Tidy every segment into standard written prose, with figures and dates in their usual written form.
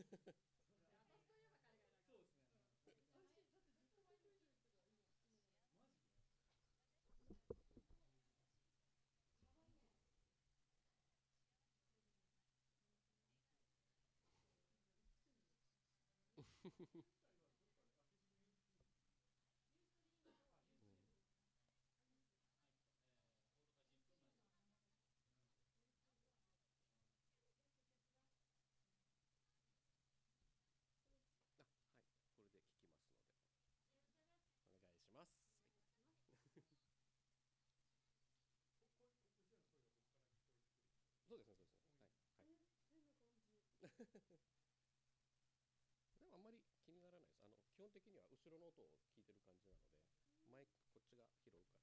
そうですね、そうですね。はい。はい。でもあんまり気にならないです。基本的には後ろの音を聞いてる感じなので、マイクこっちが拾うから。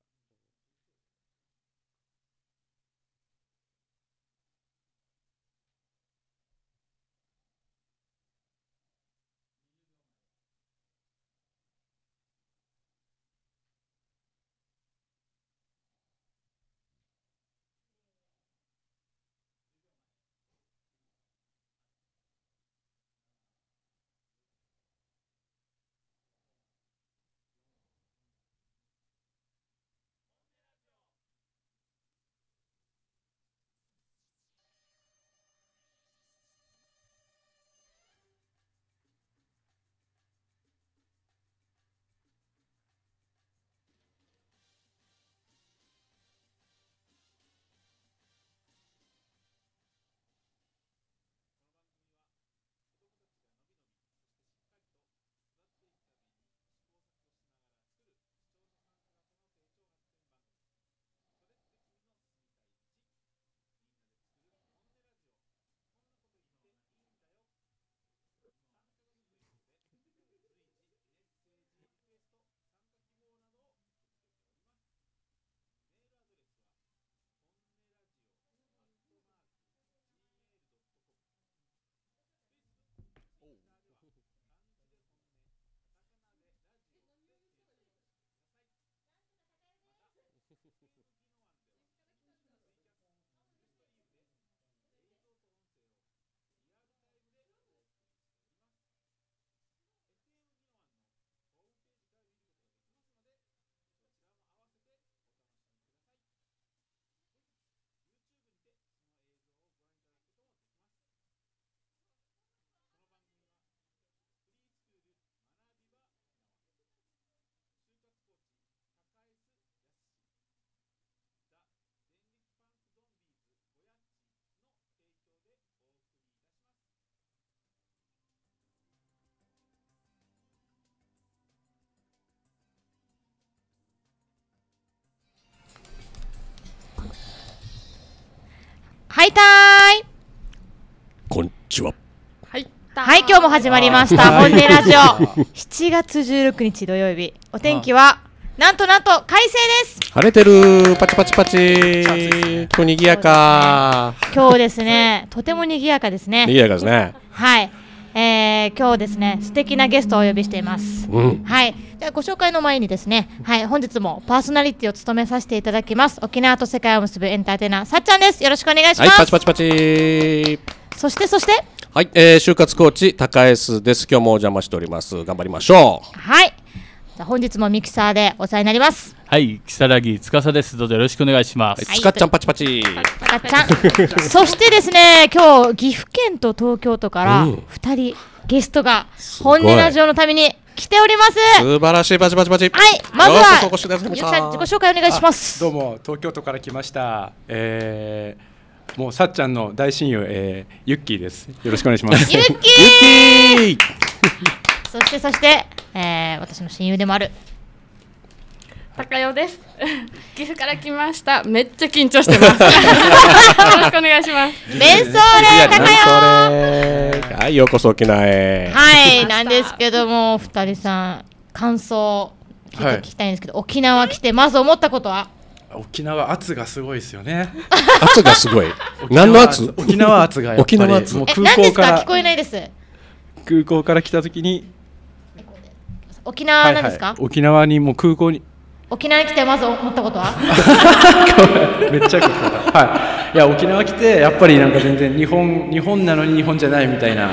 はいたーい。 こんにちは。 はい、今日も始まりました本音ラジオ7月16日土曜日、お天気はなんと快晴です。 晴れてる。パチパチパチと賑やか。 今日ですね、とても賑やかですね。 賑やかですね。 はい、今日ですね、素敵なゲストをお呼びしています。はい、ではご紹介の前にですね、はい、本日もパーソナリティを務めさせていただきます沖縄と世界を結ぶエンターテイナーさっちゃんです。よろしくお願いします。 はい、パチパチパチ。 そしてはい、就活コーチ高 S です。今日もお邪魔しております。頑張りましょう。 はい、じゃ本日もミキサーでお世話になります。 はい、木更木司です。どうぞよろしくお願いします。 はい、つかっちゃんパチパチ。 つかっちゃんそしてですね、今日岐阜県と東京都から2人ゲストが本音ラジオのために来ております。 素晴らしい。パチパチパチ。 はい、まずはようこそお越しくださいました。 ゆきさん自己紹介お願いします。 どうも東京都から来ました。もうさっちゃんの大親友、ユッキーです。よろしくお願いします。 ユッキーそして、私の親友でもある高代です。岐阜から来ました。めっちゃ緊張してます。よろしくお願いします。 ベンソーレ高代。 はい、ようこそ沖縄へ。 はい、なんですけども、二人さん感想聞きたいんですけど、沖縄来てまず思ったことは？ 沖縄圧がすごいですよね。 圧がすごい。何の圧？ 沖縄圧がやっぱり。 沖縄圧。 もう空港から聞こえないです。 空港から来た時に。 沖縄なんですか？ 沖縄にもう空港に。 沖縄に来てまず思ったことは？ めっちゃかっこいい。はい。いや沖縄来てやっぱりなんか全然日本なのに日本じゃないみたいな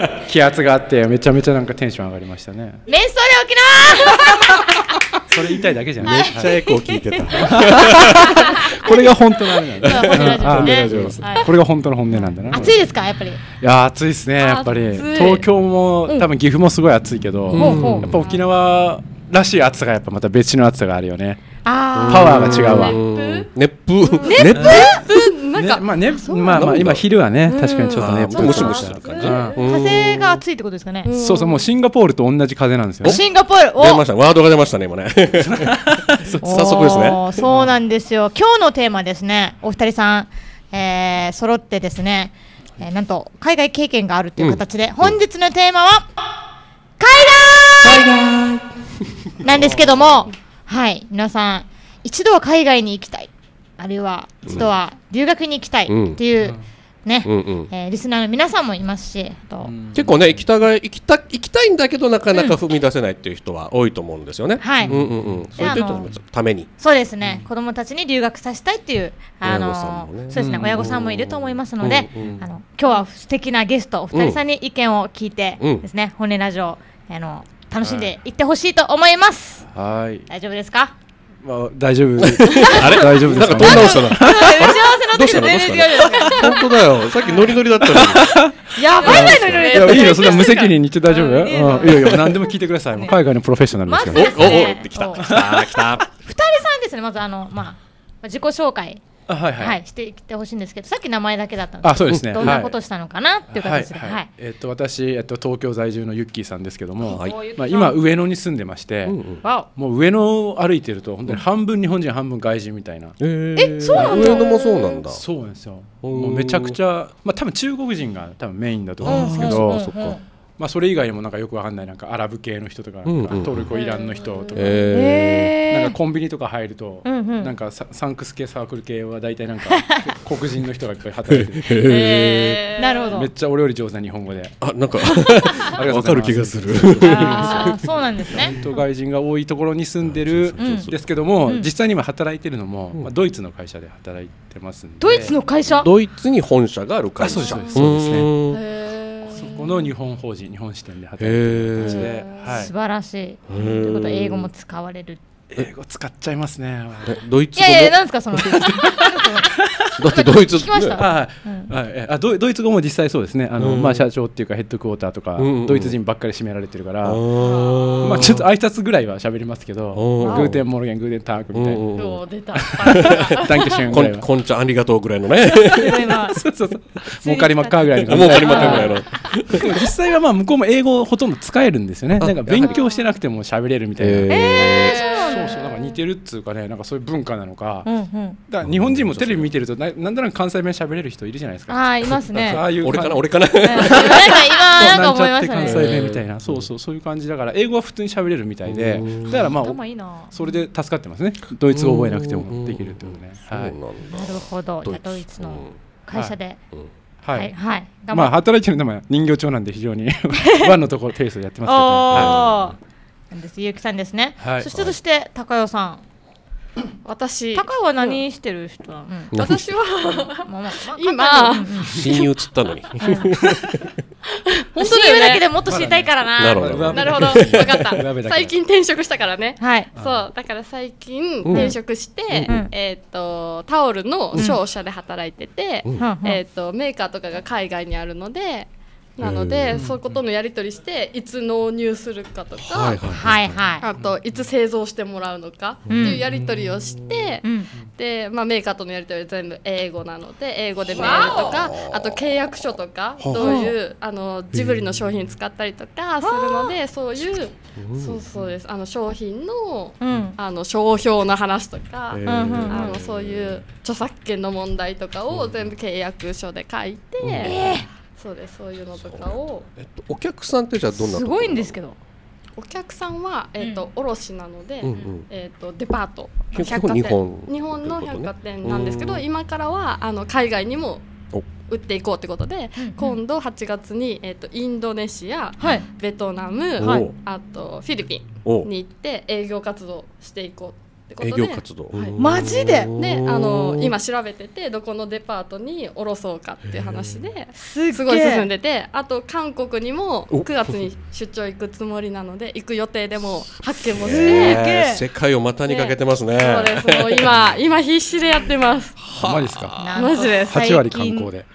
気圧があってめちゃめちゃなんかテンション上がりましたね。 メンソーレ沖縄それ言いたいだけじゃない。 めっちゃエコー聞いてた。 これが本当のあれなんだ。 本当ラジオねラジオですはいこれが本当の本音なんだな。 暑いですかやっぱり。 いや暑いですねやっぱり。 暑い東京も多分岐阜もすごい暑いけど、 ほうほうやっぱ沖縄らしい暑さがやっぱまた別の暑さがあるよね。 あパワーが違うわ。 熱風。 なんかまあ今昼はね確かにちょっとねムシムシする感じ。 風が暑いってことですかね。 そうそうもうシンガポールと同じ風なんですよね。 シンガポール出ました。ワードが出ましたね今ね。早速ですね。 そうなんですよ。今日のテーマですね。お二人さん、揃ってですね、なんと海外経験があるという形で、本日のテーマは海外なんですけども、はい皆さん一度は海外に行きたい、あるいは一度は留学に行きたいっていうね、リスナーの皆さんもいますし、あと結構ね行きたいんだけどなかなか踏み出せないっていう人は多いと思うんですよね。 はいそういった人のために。 そうですね、子どもたちに留学させたいっていう親御さんもねそうですね、親御さんもいると思いますので、今日は素敵なゲストお二人さんに意見を聞いてですね、本音ラジオ楽しんでいってほしいと思います。 はい。 大丈夫ですか？ まあ大丈夫。 あれ大丈夫ですか？ なんか飛ん直したな。 打ち合わせの時と全然違うじゃないですか。 本当だよ。さっきノリノリだったのに。 やばいノリノリいやいいよそんな無責任に言って大丈夫？ いいよいやいや何でも聞いてください。もう海外のプロフェッショナルですから。 まずですね、 お来たそう来た。 二人さんですね、まず自己紹介はいはいしていってほしいんですけど、さっき名前だけだったので、 あそうですね。 どんなことしたのかなっていう形で、はい。 私東京在住のユッキーさんですけども、 はいまあ今上野に住んでまして、 わもう上野を歩いてると本当に半分日本人半分外人みたいな。 そうなんだ。 上野もそうなんだ。 そうなんですよ。もうめちゃくちゃまあ多分中国人が多分メインだと思うんですけど、 そっか。 まあそれ以外にもなんかよくわかんないなんかアラブ系の人とか、トルコイランの人とか。なんかコンビニとか入ると、なんかサンクス系サークル系は大体なんか黒人の人がいっぱい働いてる。 なるほど。 めっちゃお料理上手な日本語で。 なんかわかる気がする。 そうなんですね。 本当外人が多いところに住んでるんですけども、実際に今働いてるのも、まあドイツの会社で働いてますんで。 ドイツの会社？ ドイツに本社がある会社。 そうですね。そこの日本法人日本支店で働いてる形で、 素晴らしい。ということは英語も使われる。 英語使っちゃいますね。 ドイツ語も。 いやいや、なんですかその。 だってドイツ。 聞きました。 ドイツ語も実際そうですね。まあ社長っていうかヘッドクォーターとかドイツ人ばっかり占められてるから、まあちょっと挨拶ぐらいは喋りますけど、グーテンモルゲングーテンタークみたいな。 どう出た。 ダンケシュンぐらいは。 こんちゃんありがとうぐらいのね。 そうそうそう。もうかりまっかぐらいの。 もうかりまっかぐらいの。 でも実際はまあ向こうも英語ほとんど使えるんですよね。なんか勉強してなくても喋れるみたいな。そうそう、なんか似てるっつうかね、なんかそういう文化なのか。だから日本人もテレビ見てるとなんとなく関西弁喋れる人いるじゃないですか。 ああ、いますね。 俺かな。なんか今なんか思いましたね。 関西弁みたいな、そういう感じだから英語は普通に喋れるみたいで、だからまあそれで助かってますね。ドイツ語覚えなくてもできるってことね。 なるほど。ドイツの会社で。 はいはい。まあ働いてるのは人形町なんで非常にワンのところテイストでやってますけど。 なんですゆうきさんですね。そして高代さん。高代は何してる人なの？ 私は今親友つったのに。 本当だよね。だけでもっと知りたいからな。 なるほど。 分かった。最近転職したからね。 はい。 そうだから最近転職してタオルの商社で働いてて、メーカーとかが海外にあるので。なのでそういうことのやり取りしていつ納入するかとか、あといつ製造してもらうのかっていうやり取りをして、でまあメーカーとのやり取りは全部英語なので英語でメールとかあと契約書とかどういうジブリの商品使ったりとかするのでそういうそうです商品の商標の話とかそういう著作権の問題とかを全部契約書で書いて。そうです、そういうのとかを。 お客さんってじゃあどんな？ すごいんですけど。 お客さんは卸なので、デパート、 日本の百貨店なんですけど、今からは海外にも売っていこうってことで、今度8月にインドネシア、ベトナム、あとフィリピンに行って営業活動していこうっってことで、 営業活動、 マジで。 で今調べててどこのデパートに下ろそうかっていう話ですすごい進んでて、あと韓国にも9月に出張行くつもりなので行く予定でも発見もして、 世界を股にかけてますね。 そうです。もう今必死でやってます。 マジですか。 マジです。 8割観光で。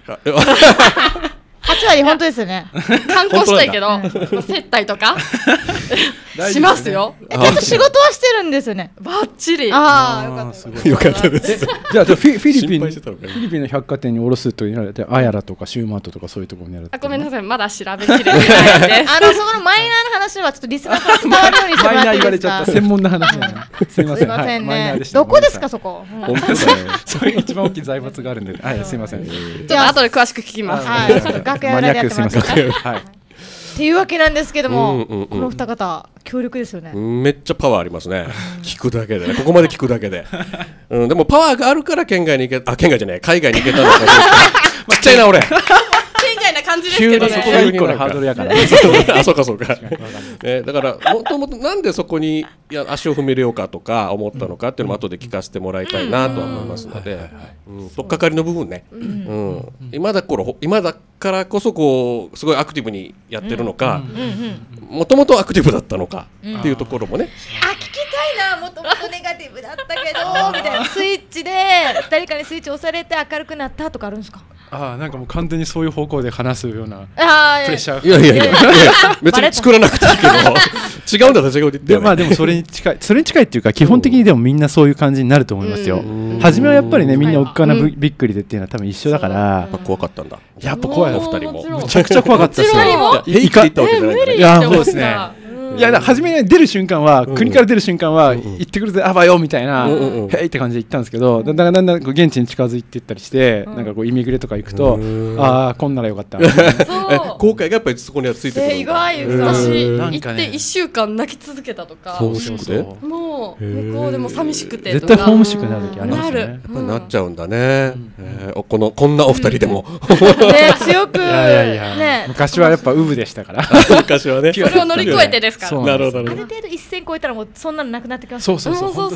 8割本当ですよね。 観光したいけど接待とかしますよ。 ちゃんと仕事はしてるんですよね。 バッチリ。 ああ、よかった。 よかったです。 じゃあフィリピンの百貨店に卸すというのはアヤラとかシューマートとかそういうところにやる。 ごめんなさい、まだ調べきれてないです。 そのマイナーな話はちょっとリスナーから伝わるようにしてもらっていいですか。マイナー言われちゃった専門な話だね。すいません。 すいませんね。どこですかそこ。 そういう一番大きい財閥があるんで、すいません。 ちょっと後で詳しく聞きます。 はい、ちょっと楽屋裏でやってもらって。はい。っていうわけなんですけども、この二方強力ですよね。 めっちゃパワーありますね。聞くだけでね、ここまで聞くだけで。でもパワーがあるから県外に行け、県外じゃない、海外に行けたのか。ちっちゃいな俺。 県外な感じですけどね。 そこが一個のハードルやから。 あ、そうかそうか。だからもともとなんでそこに足を踏み入れようかとか思ったのかっていうのも後で聞かせてもらいたいなとは思いますので、とっかかりの部分ね。今だからこそこうすごいアクティブにやってるのか、もともとアクティブだったのかっていうところもね。 あ、聞きたいな。もともとネガティブだったけどみたいな。スイッチで誰かにスイッチ押されて明るくなったとかあるんですか。 なんかもう完全にそういう方向で話すようなプレッシャー。 いや別に作らなくていいけど違うんだったら違うって言って。 まあでもそれに近いっていうか基本的にでもみんなそういう感じになると思いますよ。初めはやっぱりねみんなおっかなびっくりでっていうのは多分一緒だから。 怖かったんだ。 やっぱ怖いお二人も。 めちゃくちゃ怖かったですよ。 いかったわけじゃない。 いやそうですね。いや初めに出る瞬間は国から出る瞬間は行ってくるぜあばよみたいなへいって感じで行ったんですけど、だんだん現地に近づいていったりしてなんかこうイミグレとか行くとこんならよかった。 後悔がやっぱりそこにはついてくる。 意外。私行って1週間泣き続けたたとか。もう向こうでも寂しくて絶対ホームシックになる時ありますね。 やっぱなっちゃうんだね。こんなお二人でも強く。 昔はやっぱウブでしたから。 昔はね。 それを乗り越えてですから。 なるほど。 ある程度一線超えたらもうそんなのなくなってきます。 そう。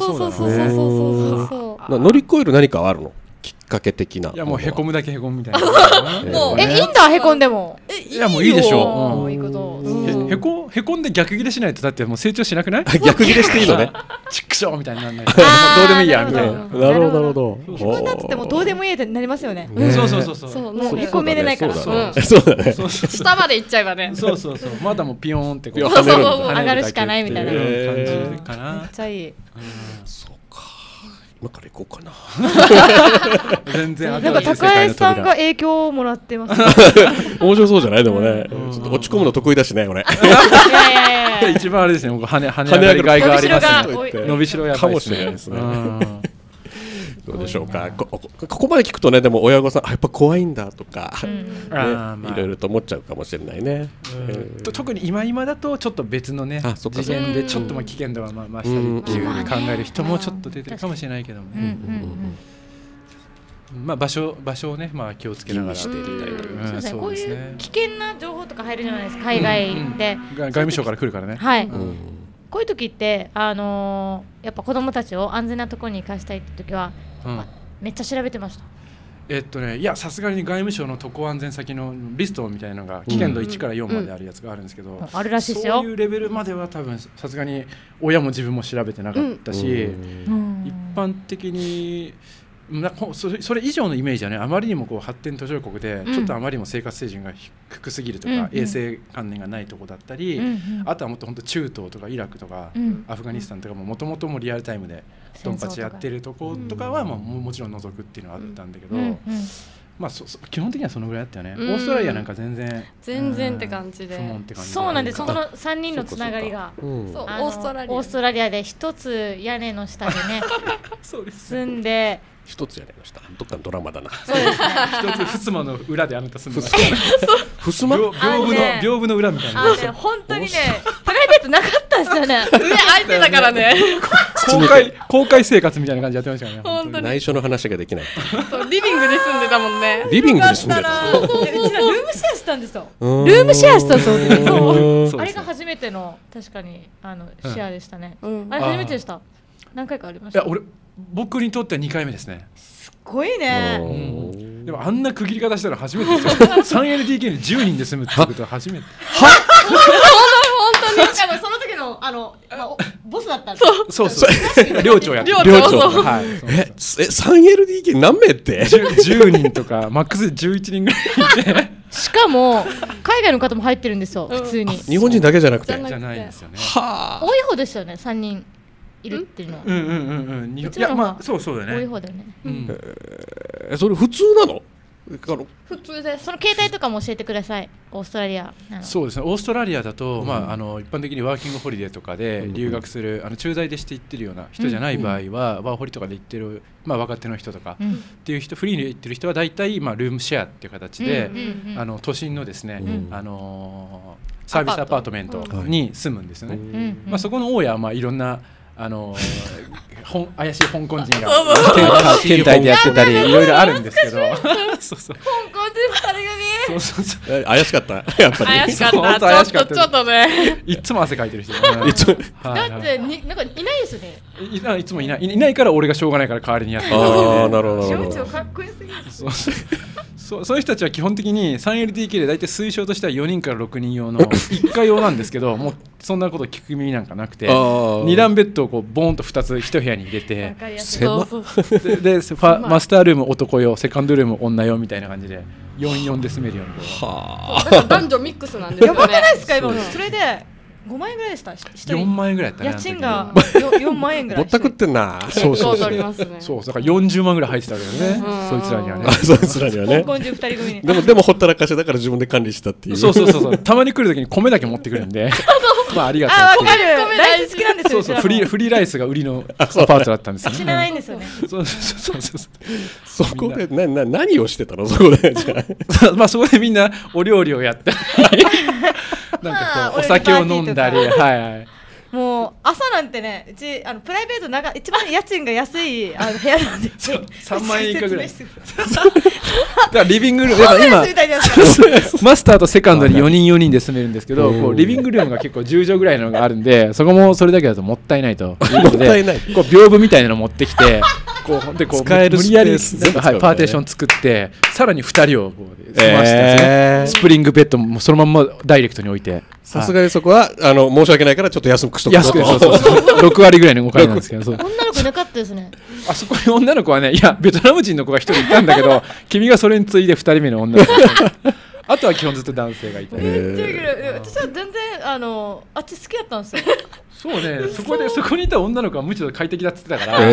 乗り越える何かはあるの？きっかけ的な。 いやもうへこむだけへこむみたいな。 いいんだへこんでも。 いやもういいでしょ。 いいこと。 へこんで逆ギレしないとだってもう成長しなくない？ 逆ギレしていいのね。 チックショーみたいにならない。どうでもいいやみたいな。 なるほど。 へこんだっつってもどうでもいいってなりますよね。 そう。 もうへこめれないから。 そうだね。 下まで行っちゃえばね。 そう。まだもうピヨーンって上がるしかないみたいな感じかな。 めっちゃいい。 そうか。今から行こうかな。 全然なんか高江さんが影響をもらってます。 面白そうじゃないでもね。ちょっと落ち込むの得意だしね俺。 いや一番あれですね。跳ね上がりがいがありますね。伸びしろやかもしれないですね。どうでしょうか。ここまで聞くとね、でも親御さんやっぱ怖いんだとかいろいろと思っちゃうかもしれないね。 特に今だとちょっと別のね次元でちょっと危険度が増したりっていう考える人もちょっと出てるかもしれないけどもね。まあ場所をね気をつけながらしていきたいと。 こういう危険な情報とか入るじゃないですか、海外で。 外務省から来るからね。 はい。こういう時ってやっぱ子供たちを安全なところに行かしたいって時はめっちゃ調べてました。 いやさすがに外務省の渡航安全先のリストみたいなのが危険度1から4まであるやつがあるんですけど、 あるらしいですよ。 そういうレベルまでは多分さすがに親も自分も調べてなかったし、一般的にそれ以上のイメージはね、あまりにも発展途上国でちょっとあまりにも生活水準が低すぎるとか、衛生観念がないとこだったり、あとはもっと本当中東とかイラクとか、アフガニスタンとかもともとリアルタイムでドンパチやってるとことかはもちろん除くっていうのはあったんだけど、基本的にはそのぐらいだったよね。オーストラリアなんか全然って感じで。 そうなんです。その3人のつながりがオーストラリアで一つ屋根の下でね住んで。 一つ屋根の下、どっかのドラマだな。 そうですね。 一つ襖の裏であなた住んでましたね。 襖？ 屏風の裏みたいな。 本当にね、プライベートなかったですよね。 上空いてたからね。 公開生活みたいな感じでやってましたよね。 内緒の話ができない。 リビングに住んでたもんね。 リビングに住んでた。 うちらルームシェアしたんですよ。ルームシェアしたそう。あれが初めての確かにシェアでしたね。あれ初めてでした。 何回かありました？ いや僕にとっては2回目ですね。 すごいね。 でもあんな区切り方したら初めてですよ。3LDK に10人で住むってことは初めて。 本当に。しかもその時のボスだったんです。 そう寮長やって。 寮長。3LDK 何名って？ 10人とかマックスで11人ぐらいいて。 しかも海外の方も入ってるんですよ、普通に。 日本人だけじゃなくて。 じゃないんですよね。 多い方ですよね、3人いるっていうのは。 いやまあそうだね。 多い方だよね。 それ普通なの？ 普通です。 その携帯とかも教えてください。オーストラリア。 そうですね。オーストラリアだと、一般的にワーキングホリデーとかで留学する、駐在でして行ってるような人じゃない場合は、ワーホリとかで行ってる、若手の人とかっていう人、フリーで行ってる人は大体、ルームシェアっていう形で、都心のですね、サービスアパートメントに住むんですよね。そこの大家はいろんな怪しい香港人が県内でやってたりいろいろあるんですけど、 香港人2人組。 怪しかったやっぱり。 怪しかった。ちょっとね。 いつも汗かいてる人。 だってなんかいないですよね。 いつもいないから俺がしょうがないから代わりにやってる。 ああ、なるほど。 気持ちかっこよすぎる。 そういう人たちは基本的に 3LDK で大体推奨としては4人から6人用の1階用なんですけど、もうそんなこと聞く耳なんかなくて、2段ベッドをこうボーンと2つ1部屋に入れて、でマスタールーム男用、セカンドルーム女用みたいな感じで44で住めるように。 だから男女ミックスなんですよね。 やばくないですか今？それで5万円ぐらいでした。 4万円ぐらいやったね。 家賃が4万円ぐらい。 ぼったくってんな。 そうだから40万ぐらい入ってたわけだね。そいつらにはね。 そいつらにはね。 香港人2人組に。 でもほったらかしだから自分で管理したっていう。 そうたまに来るときに米だけ持ってくるんで、ありがとう。 わかる。ライス好きなんですよ。 フリーライスが売りのアパートだったんですよね。 知らないんですよね。 そこで何をしてたの？そこでそこでみんなお料理をやったり、なんかこうお酒を飲んだり、 もう朝なんてね、うちプライベート一番家賃が安い部屋なんですよ。 3万円以下ぐらい。だからリビングルーム、今マスターとセカンドに4人で住めるんですけど、こうリビングルームが結構10畳ぐらいのがあるんで、そこもそれだけだともったいないということで、こう屏風みたいなの持ってきて、 使える無理やりパーテーション作って、さらに2人をこう住ましてたんですね。スプリングベッドもそのままダイレクトに置いて。 さすがにそこは申し訳ないからちょっと安くしとく。 6割ぐらいのお金なんですけど。 女の子いなかったですね。 あそこに女の子はね、いやベトナム人の子が1人いたんだけど、君がそれに次いで2人目の女の子。あとは基本ずっと男性がいて。 私は全然あっち好きだったんですよ。 そうね、そこにいた女の子はむしろ快適だって言ってたから、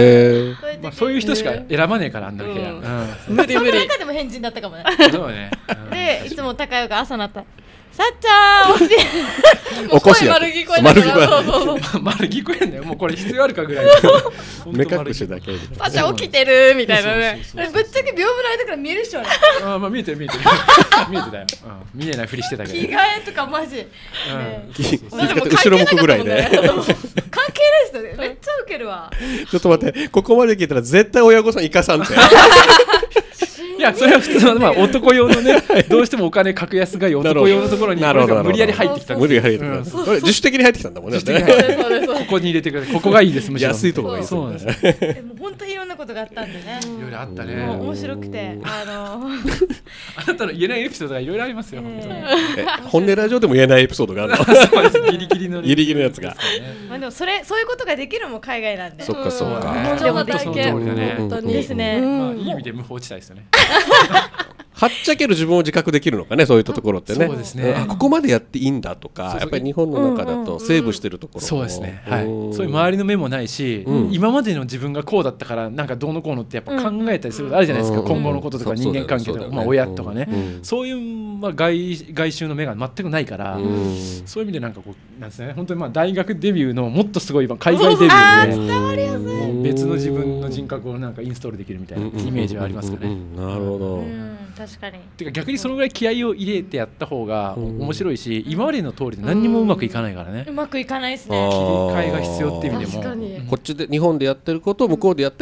そういう人しか選ばねえから、あんな部屋。 無理。その中でも変人だったかもね。 そうね。 でいつも高代が朝なった。さっちゃん起こしや丸聞こえた。 丸聞こえんだよ。もうこれ必要あるかぐらい。 目隠しだけ。 さっちゃん起きてるみたいなね。 ぶっちゃけ屏風の間から見えるっしょ。 見えてたよ。見えないふりしてたけど。 着替えとかマジ。 後ろ向くぐらいで。 関係ないですよね。めっちゃウケるわ。 ちょっと待って、ここまで聞いたら絶対親御さん生かさんって。 いや、それは普通の男用のね、どうしてもお金格安がいい男用のところに無理やり入ってきた。 無理やり入ってきた。自主的に入ってきたんだもんね。 ここに入れてくれ。ここがいいです。 安いところがいい。 そうなんです。 もう本当にいろんなことがあったんでね。 いろいろあったね。 面白くて、あなたの言えないエピソードがいろいろありますよ。 本音ラジオでも言えないエピソードがあるの。 ギリギリのやつが。 でもそういうことができるのも海外なんで。 そっか。 でも体験本当にですね。 いい意味で無法地帯ですよね。 はっちゃける自分を自覚できるのかね、そういったところってね。 そうですね。 ここまでやっていいんだとか、やっぱり日本の中だとセーブしてるところ。 そうですね。はい。そういう周りの目もないし、今までの自分がこうだったからなんかどうのこうのってやっぱ考えたりすることあるじゃないですか。今後のこととか人間関係とか、親とかね。そういう外周の目が全くないから、そういう意味でなんかこうなんですね。本当に大学デビューのもっとすごい海外デビューで、 伝わりやすい。 別の自分の人格をなんかインストールできるみたいなイメージはありますかね。 なるほど。 確かに。 てか逆にそのぐらい気合を入れてやった方が面白いし、今までの通りで何にもうまくいかないからね。 うまくいかないですね。 切り替えが必要っていう意味でも、 こっちで日本でやってることを向こうでやっても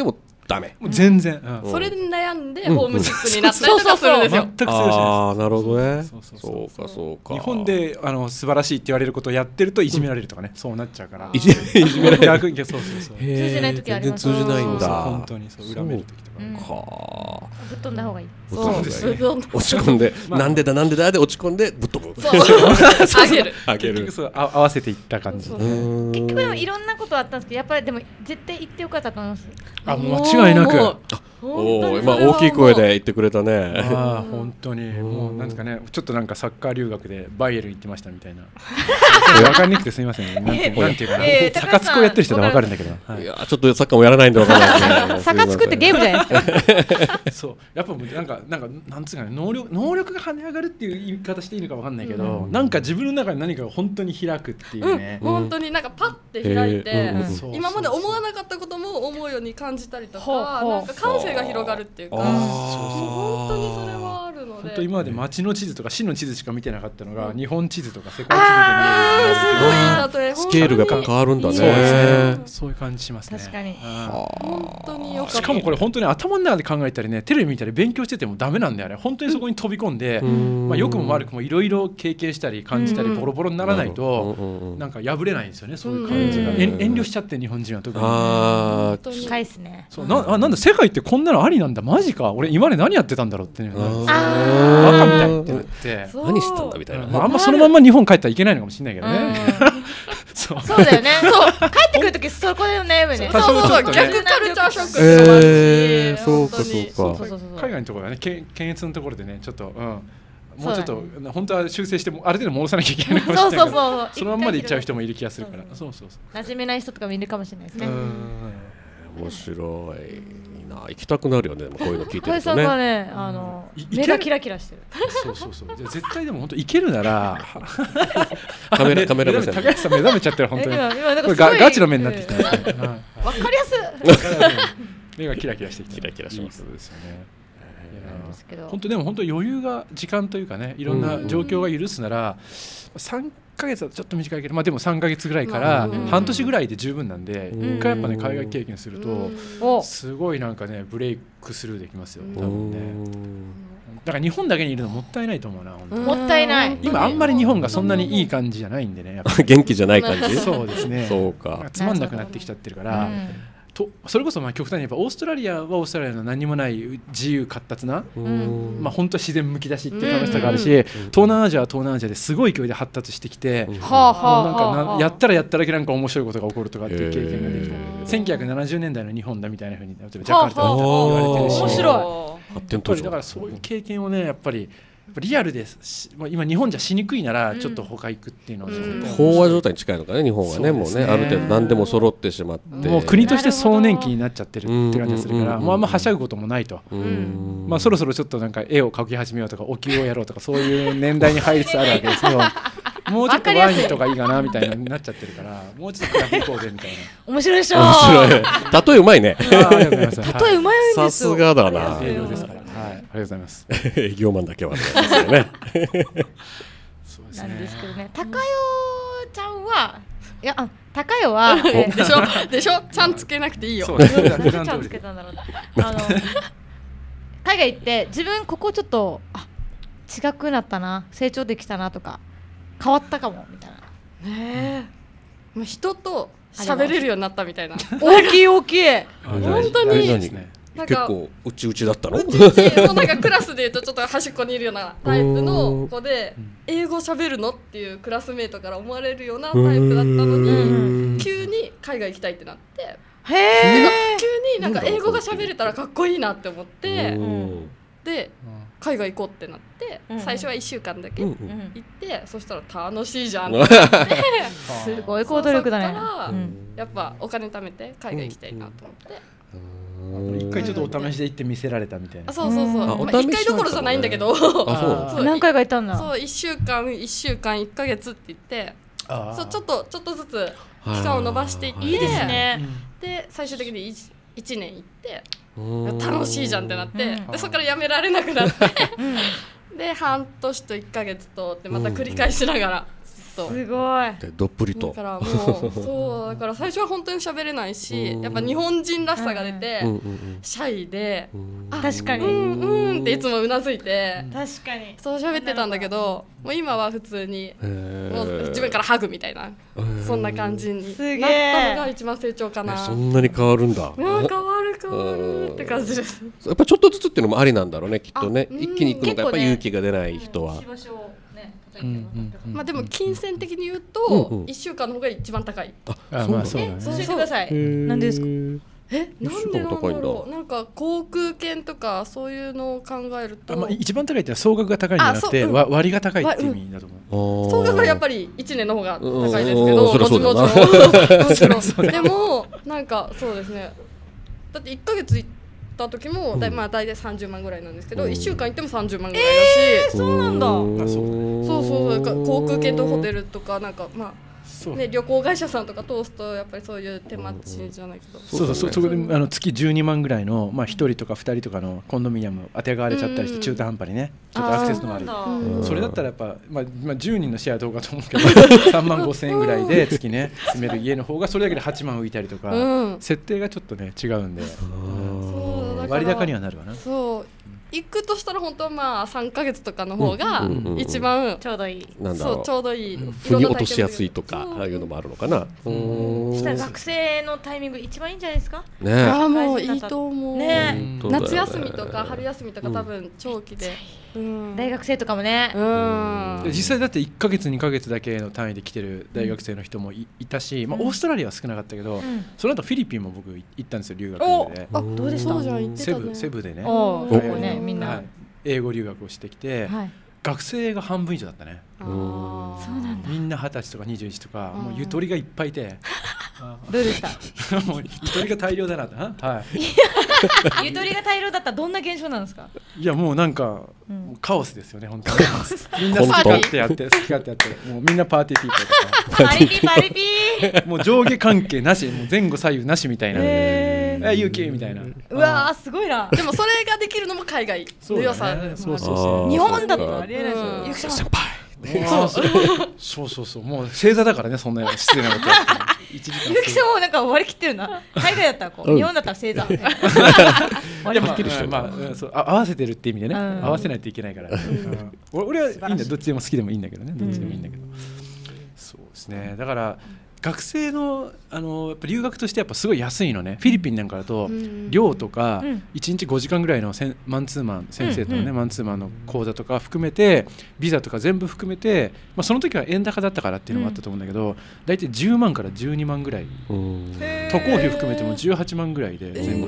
ダメ。 もう全然。 それで悩んでホームシックになったりとかするんですよ。 全くそうです。 ああ、なるほどね。そうかそうか。 日本で素晴らしいって言われることをやってるといじめられるとかね、そうなっちゃうから。 いじめられる。 逆にそうそうそう。 通じない時あります。 全然通じないんだ。 本当にそう恨める時とか。 はあ。 ぶっ飛んだ方がいい。 そうですね。落ち込んでなんでだなんでだで落ち込んでぶっ飛ぶ。 あげる。 結局そう合わせていった感じ。 結局でもいろんなことあったんですけど、やっぱりでも絶対言ってよかったと思います。 あ、間違いなく。 まあ大きい声で言ってくれたね。 ああ、本当にもうなんですかね、ちょっとなんかサッカー留学でバイエルン行ってましたみたいな。わかりにくくてすみません。なんていうかな、サカツクをやってる人でわかるんだけど。 いやちょっとサッカーもやらないんでわからないですね。 サカツクってゲームじゃないですか。 そう、やっぱなんつうかね、能力が跳ね上がるっていう言い方していいのかわかんないけど、なんか自分の中で何かが本当に開くっていうね。 本当になんかパッて開いて、今まで思わなかったことも思うように感じたりとか、なんか感性が広がるっていうか、本当にそれはあるので。 本当今まで街の地図とか市の地図しか見てなかったのが、日本地図とか世界地図で見える。 すごいいい例え。 スケールが変わるんだね。 そうですね。そういう感じしますね。 確かに。 本当によかった。 しかもこれ本当に頭の中で考えたりね、テレビ見たり勉強しててもダメなんだよね。本当にそこに飛び込んで、まあ良くも悪くもいろいろ経験したり感じたりボロボロにならないとなんか破れないんですよね。そういう感じが遠慮しちゃって日本人は特に。 深いですね。 そうなんだ世界ってこんなのありなんだ、マジか。俺今まで何やってたんだろうってね。バカみたいってなって。 何してたんだみたいな。 あんまそのまんま日本帰ったらいけないのかもしれないけどね。 そうだよね。そう帰ってくるときそこで悩むね。 そう逆カルチャーショックってそうかそうか。 海外のところはね、検閲のところでね、ちょっともうちょっと本当は修正してもある程度戻さなきゃいけないかもしれないけど、そのまんまで行っちゃう人もいる気がするから。そうそうそう。 馴染めない人とかもいるかもしれないですね。 面白い。いいな、行きたくなるよね。こういうの聞いてるとね。 さんがね、目がキラキラしてる。 そう。じゃ絶対でも本当行けるならカメラ目線。 高橋さん目覚めちゃってる本当に。これガチの目になってきた。わかりやすい。 目がキラキラしてきて。 キラキラします。 そうですよね。本当でも本当余裕が時間というかね、いろんな状況が許すなら3ヶ月はちょっと短いけど、まあでも3ヶ月ぐらいから半年ぐらいで十分なんで、一回やっぱね海外経験するとすごいなんかねブレイクスルーできますよ多分ね。だから日本だけにいるのもったいないと思うな。 もったいない。 今あんまり日本がそんなにいい感じじゃないんでね。 元気じゃない感じ。 そうですね。 そうか。 つまんなくなってきちゃってるから。それこそまあ極端に言えばオーストラリアはオーストラリアの何もない自由闊達な、まあ本当自然むき出しっていう楽しさがあるし、東南アジアは東南アジアですごい勢いで発達してきて、なんかやったらやっただけなんか面白いことが起こるとかっていう経験ができた。1970年代の日本だみたいな風に例えばジャカルタとか言われてるし、 面白い。だからそういう経験をねやっぱりリアルです。今日本じゃしにくいならちょっと他行くっていうのは飽和状態に近いのかね日本はね。もうねある程度何でも揃ってしまってもう国として総年期になっちゃってるって感じがするからもうあんまはしゃぐこともないと。まあそろそろちょっとなんか絵を描き始めようとかお灸をやろうとかそういう年代に入りつつあるわけですけどもうちょっとワインとかいいかなみたいになっちゃってるからもうちょっとクラブ行こうぜみたいな。 面白いでしょ。 面白い。例えうまいね。 例えうまいんですよ。 さすがだな。 営業ですから。はい、ありがとうございます。 営業マンだけはですよね。 なんですけどね、高代ちゃんはいや高代はでしょちゃんつけなくていいよ。 ちゃんつけたんだろうな。海外行って自分ここちょっと違くなったな、成長できたなとか変わったかもみたいな。 ねえ、人と喋れるようになったみたいな。 大きい大きい。 本当に。 結構うちうちだったの？ うちもうなんかクラスでいうとちょっと端っこにいるようなタイプの子で英語喋るのっていうクラスメートから思われるようなタイプだったのに急に海外行きたいってなって、急になんか英語が喋れたらかっこいいなって思ってで海外行こうってなって最初は1週間だけ行ってそしたら楽しいじゃんってすごい行動力だね。 やっぱお金貯めて海外行きたいなと思って。 一回ちょっとお試しで行って見せられたみたいな。 そう一回どころじゃないんだけど何回か行ったんだ。 そう1週間1ヶ月って言ってそうちょっとずつ期間を延ばしていっていいですね。 で最終的に1年行って楽しいじゃんってなってでそこからやめられなくなってで半年と1ヶ月とってまた繰り返しながらと。 すごい。 どっぷりと。 だからもうそうだから最初は本当に喋れないし、やっぱ日本人らしさが出てシャイで、 確かにうんっていつもうなずいて、 確かにそう喋ってたんだけど、もう今は普通にもう自分からハグみたいな、そんな感じになったのが一番成長かな。 そんなに変わるんだ。 変わるって感じです。 やっぱちょっとずつっていうのもありなんだろうね、きっとね。一気に行くのがやっぱ勇気が出ない人は。 まあでも金銭的に言うと1週間の方が一番高い。 そうだね。 教えてください。なんでですか。 なんでなんだろう。なんか航空券とかそういうのを考えると、 一番高いって総額が高いんじゃなくて割が高いって意味だと思う。 総額はやっぱり1年の方が高いですけど、もちろんでもなんかそうですね。だって1ヶ月行った時もまあ大体30万ぐらいなんですけど、1週間行っても30万ぐらいだし。 そうなんだ。 そう航空券とホテルとかなんかまあね、旅行会社さんとか通すとやっぱりそういう手間賃じゃないけど、 そこで月12万ぐらいの1人とか2人とかのコンドミニアム当てがわれちゃったりして中途半端にね、ちょっとアクセスのある、それだったらやっぱ10人のシェアどうかと思うけど3万5千円ぐらいで月ね住める家の方がそれだけで8万浮いたりとか、設定がちょっとね違うんで割高にはなるわな。 そう行くとしたら本当はまあ3ヶ月とかの方が一番ちょうどいい。 そうちょうどいい。 腑に落としやすいとかああいうのもあるのかな。 したら学生のタイミング一番いいんじゃないですか。 ね。 あもういいと思う。 ね。 夏休みとか春休みとか多分長期で。 大学生とかもね。 実際だって1ヶ月2ヶ月だけの単位で来てる大学生の人もいたし、オーストラリアは少なかったけど、その後フィリピンも僕行ったんですよ留学で。 どうでした。 セブでね。 みんな英語留学をしてきて、学生が半分以上だったね。 そうなんだ。 みんな20歳とか21とか、もうゆとりがいっぱいいて。 どうでした。 もうゆとりが大量だな。はい。 ゆとりが大量だったらどんな現象なんですか。 いやもうなんかカオスですよね本当に。みんな好き勝手やってもうみんなパーティーピーポーとか。 パリピー。 もう上下関係なし、もう前後左右なしみたいな。勇気みたいな。 うわすごいな。 でもそれができるのも海外の良さ。 そう日本だったらありえないですよ。ゆき先輩。 そうもう正座だからね、そんな失礼なことやってゆきさんもなんか割り切ってるな。海外だったらこう、日本だったら正座。 割り切ってる人、合わせてるって意味でね、合わせないといけないから。俺はいいんだ、どっちでも好きでもいいんだけどね、どっちでもいいんだけど。そうですね。だから学生のやっぱ留学としてやっぱすごい安いのね。フィリピンなんかだと寮とか1日5時間ぐらいのマンツーマン先生とのねマンツーマンの講座とか含めてビザとか全部含めて、その時は円高だったからっていうのもあったと思うんだけど、大体10万から12万ぐらい、渡航費含めても18万ぐらいで全部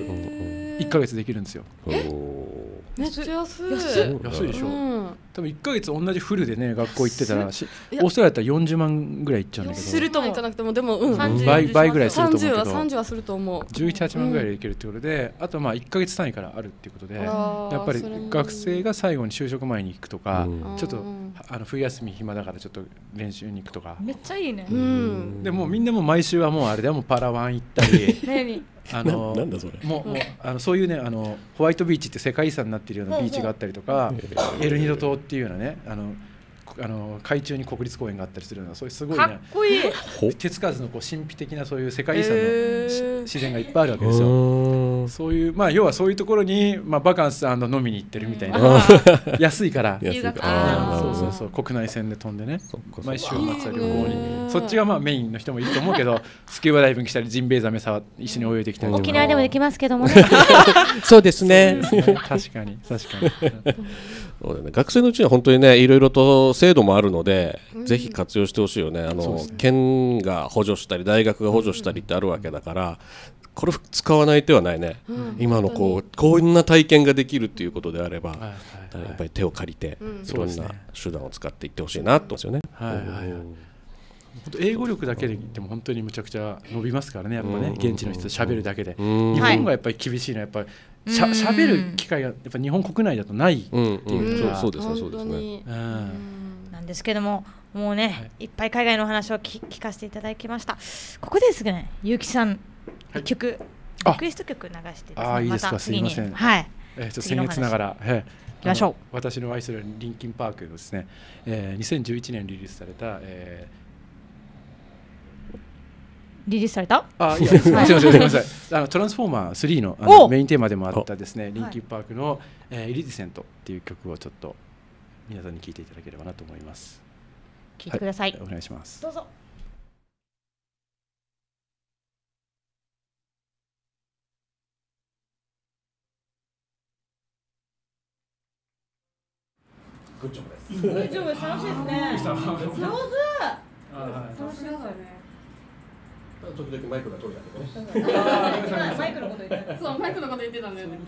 1ヶ月できるんですよ。 めっちゃ安い。 安いでしょ。多分1ヶ月同じフルでね学校行ってたらオーストラリアだったら40万ぐらいいっちゃうんだけど、 するともいかなくてもでも倍ぐらいすると思うけど、 30はすると思う。 11、8万ぐらいでいけるってことで、あと1ヶ月単位からあるっていうことで、やっぱり学生が最後に就職前に行くとか、ちょっと冬休み暇だからちょっと練習に行くとか、 めっちゃいいね。 でもみんなも毎週はもうあれでもパラワン行ったりなんだそれ。 もうそういうねホワイトビーチって世界遺産になっているようなビーチがあったりとか、エルニド島っていうようなね海中に国立公園があったりするような、そういうすごいねかっこいい手つかずの神秘的なそういう世界遺産の自然がいっぱいあるわけですよ。そういう要はそういうところにバカンス&飲みに行ってるみたいな、安いからそう国内線で飛んでね、毎週末は旅行に、そっちがメインの人もいると思うけど、スキューバダイビングしたりジンベエザメ一緒に泳いできたり、 沖縄でもできますけどもね。 そうですね。 確かにそうだね、学生のうちには本当にねいろいろと制度もあるので、ぜひ活用してほしいよね。県が補助したり大学が補助したりってあるわけだから、これ使わない手はないね。今のこんな体験ができるっていうことであれば、やっぱり手を借りていろんな手段を使っていってほしいなと思うんですよね。 英語力だけで言っても本当にむちゃくちゃ伸びますからね、やっぱね、現地の人と喋るだけで。日本がやっぱり厳しいのはやっぱり喋る機会がやっぱ日本国内だとないっていうか、 そうですね。 なんですけども、もうね、いっぱい海外の話を聞かせていただきました。ここでですね、結城さん一曲リクエスト曲流してですね、 いいですか、すいません。 僭越ながら、 行きましょう。 私の愛するリンキンパークのですね、2011年リリースされた、 リリースされた？ いや、すみません、トランスフォーマー3のメインテーマでもあったですね、リンキンパークのイリディセントっていう曲をちょっと皆さんに聴いていただければなと思います。 聴いてください。 お願いします。 どうぞ。 グッジョブです。 グッジョブ、楽しいですね。上手。楽しいですよね。 時々マイクが遠いだけどね。 マイクのこと言ってた。 そう、マイクのこと言ってたんだよね。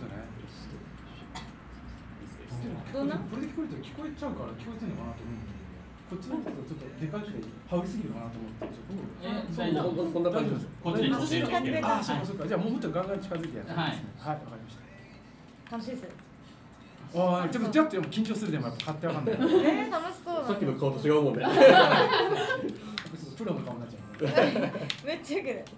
どんな？ これで聞こえちゃうから聞こえてるのかなと思うんだけど、こっちの方がちょっとでかくて羽織りすぎるかなと思って、 こんな感じです。 こっちに近づいて。 そうか。じゃあもうちょっとガンガン近づいてやってますね。はい、わかりました。 楽しいです。 ちょっと緊張するでもやっぱ買ってわかんない。 楽しそう。 さっきの顔と違うもんね。 プロの顔になっちゃう。 めっちゃウケる。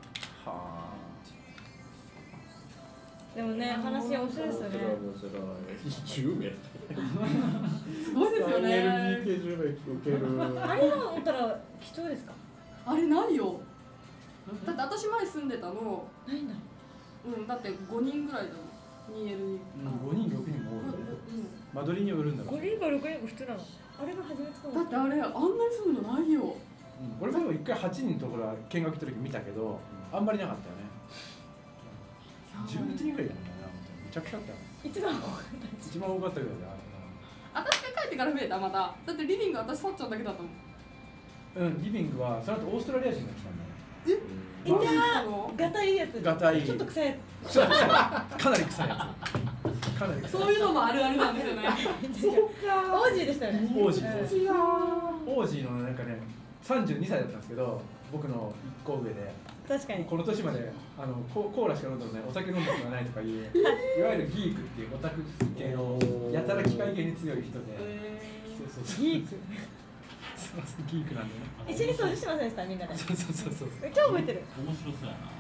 でもね、話面白いですよね。 10名。 すごいですよね。 あれは思ったら貴重ですか？ あれないよ。だって私前住んでたの。 ないんだ。 だって5人ぐらいだもん。2L。 5人6人も多い。間取りによるんだろう。 5人か6人が普通なの。あれが初めてだってあれあんなに住むのないよ。 俺も一回8人のところは見学行った時見たけど、あんまりなかったよね。11人ぐらいだもんね。めちゃくちゃあったよ。一番多かったけどね。 私が帰ってから増えたまた。だってリビング私さっちゃんだけだったもん。 リビングはその後オーストラリア人が来たんだよ。 いたガタいいやつ。 ガタいい。 ちょっと臭いやつ。 かなり臭いやつ。かなり臭い。 そういうのもあるあるなんですよね。 そうか。オージーでしたよね。 オージーのなんかね、32歳だったんですけど、僕の1個上で。 確かに。 この年までコーラしか飲んだことない、お酒飲んだことがないとかいういわゆるギークっていうオタク系のやたら機械系に強い人で。 ギーク。 ギークなんでね。 一緒に掃除しませんでしたみんなで。 そう。 超覚えてる。 面白そうやな。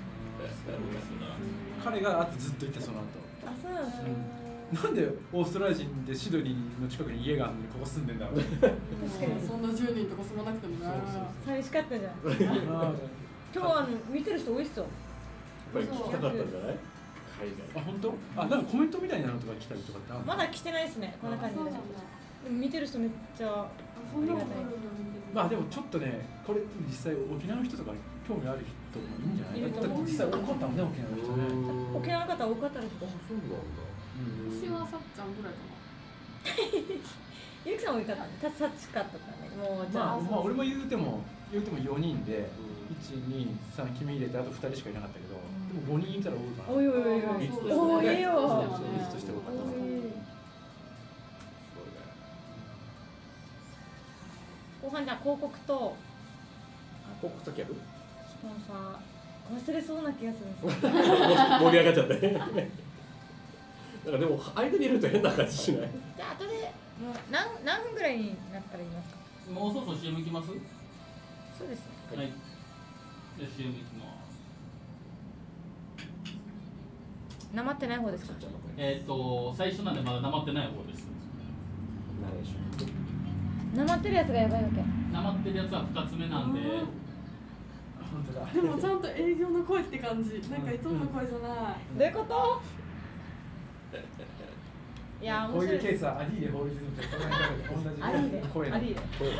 彼があってずっといてその後。 あ、そうなんですね。 なんでオーストラリア人でシドニーの近くに家があるのにここ住んでんだろう。 確かに。 そんな10人とか住まなくてもね。 寂しかったじゃん。今日見てる人多いっすよ。 やっぱり聞きたかったんじゃない？ 本当？なんかコメントみたいなのとか来たりとかってあるの？ まだ来てないですね。こんな感じで。でも見てる人めっちゃありがたい。 まあでもちょっとね、これ実際沖縄の人とか興味ある人もいるんじゃない？だって実際多かったもんね、沖縄の人ね。 沖縄の方多かったです。 そうなんだ。 私はさっちゃんぐらいかな。 ゆきさんもいたかな。さっちかとかね。もうじゃあ。 まあ俺も言うても4人で1、2、3君入れてあと2人しかいなかったけど、でも5人いたら多いかな。 おいよ。 そう率として多かった。 後半じゃあ広告と広告先やる？ スポンサー忘れそうな気がするんです。 盛り上がっちゃって。なんかでも間にいると変な感じしない？ じゃあ後でもう何分ぐらいになったら言いますか？ もうそろそろ CM 行きます？ そうですね。 はい。じゃあ CM 行きます。 なまってない方ですか？ 最初なんでまだなまってない方です。 なまってるやつがやばいわけ。 なまってるやつは2つ目なんで。 でもちゃんと営業の声って感じ。なんかいつもの声じゃない。 どういうこと？いや面白い。 こういうケースはアリーレ法律事務所と同じ声の。 知